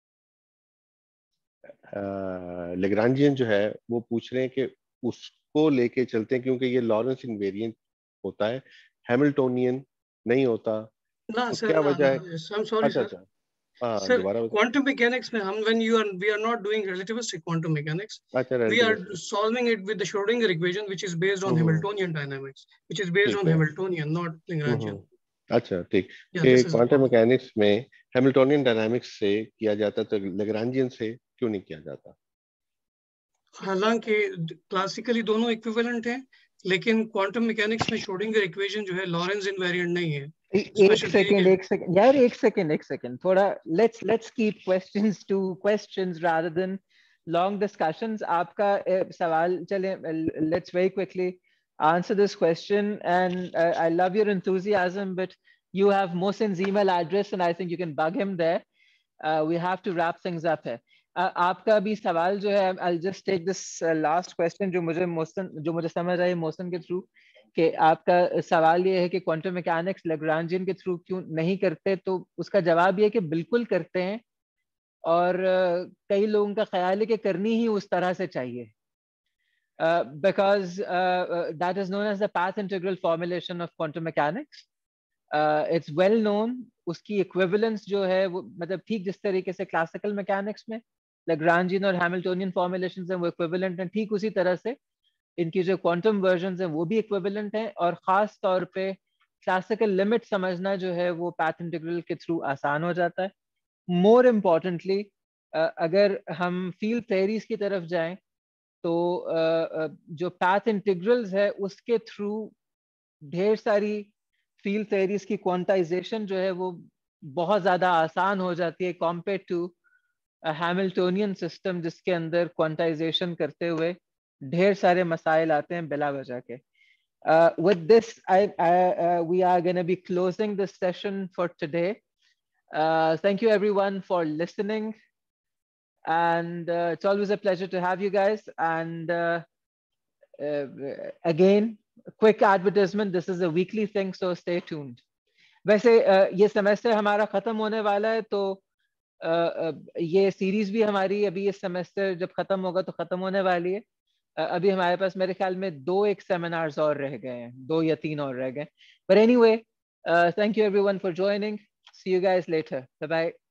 लैग्रांजियन जो है वो पूछ रहे हैं कि उसको लेके चलते हैं क्योंकि ये लॉरेंस इनवेरिएंट होता है, हैमिल्टोनियन नहीं होता, ना तो सर, क्या ना वजह ना है? आई एम सॉरी अच्छा सर अच्छा, हाँ सर, दोबारा बताइए। क्वांटम मैकेनिक्स में हम when you are we are not doing relativistic quantum mechanics, अच्छा we are relativity, solving it with the Schrodinger equation, which is based on hmm hmm, Hamiltonian dynamics, which is based ठीक on है, Hamiltonian, not hmm Lagrangian. Hmm, अच्छा ठीक। Yeah, कि this is the quantum problem. Mechanics में Hamiltonian dynamics से किया जाता तो लैग्रांजियन से क्यों नहीं किया जाता? हालांकि क्लासिकली दोनों इक्विवेलेंट हैं, लेकिन क्वांटम मैकेनिक्स में श्रोडिंगर इक्वेशन जो है लॉरेंस इनवेरिएंट नहीं है। एक सेकंड एक सेकंड यार, एक सेकंड एक सेकंड थोड़ा let's let's keep questions to questions rather than long discussions. आपका eh, सवाल चले, let's very quickly answer this question, and uh, I love your enthusiasm, but you have Mohsin's email address and I think you can bug him there. Uh, we have to wrap things up here. Uh, आपका भी सवाल जो है, I'll just take this uh, last question जो मुझे मोहसिन जो मुझे समझ आई मोहसिन के थ्रू, कि आपका सवाल ये है कि क्वांटम मैकेनिक्स लैग्रांजियन के थ्रू क्यों नहीं करते, तो उसका जवाब ये है कि बिल्कुल करते हैं, और uh, कई लोगों का ख्याल है कि करनी ही उस तरह से चाहिए, because that is known as the path integral formulation of quantum mechanics. It's well known, उसकी इक्विवेलेंस जो है वो, मतलब ठीक जिस तरीके से क्लासिकल मैकेनिक्स में लैग्रांजियन और हैमिल्टोनियन फॉर्मुलेशंस हैं वो इक्विवेलेंट हैं, ठीक उसी तरह से इनकी जो क्वांटम वर्जन्स हैं वो भी इक्विवेलेंट हैं, और खास तौर पे क्लासिकल लिमिट समझना जो है वो पैथ इंटीग्रल के थ्रू आसान हो जाता है। मोर इम्पॉर्टेंटली, अगर हम फील्ड थ्योरीज की तरफ जाएं तो uh, uh, जो पैथ इंटीग्रल्स है उसके थ्रू ढेर सारी फील्ड थ्योरीज की क्वांटाइजेशन जो है वो बहुत ज्यादा आसान हो जाती है कंपेयर टू हैमिल्टोनियन सिस्टम, जिसके अंदर क्वांटाइजेशन करते हुए ढेर सारे मसाइल आते हैं बिला वजह के। uh, with this I, I uh, we are going to be closing this session for today. Uh, thank you everyone for listening, and uh, it's always a pleasure to have you guys, and uh, uh, again quick advertisement, this is a weekly thing so stay tuned. वैसे uh, ये semester हमारा खत्म होने वाला है, तो uh, uh, ये series भी हमारी अभी इस सेमेस्टर जब खत्म होगा तो खत्म होने वाली है। uh, अभी हमारे पास मेरे ख्याल में दो एक सेमिनार्स और रह गए हैं, दो या तीन और रह गए, but anyway, uh, thank you everyone for joining, see you guys later, bye bye.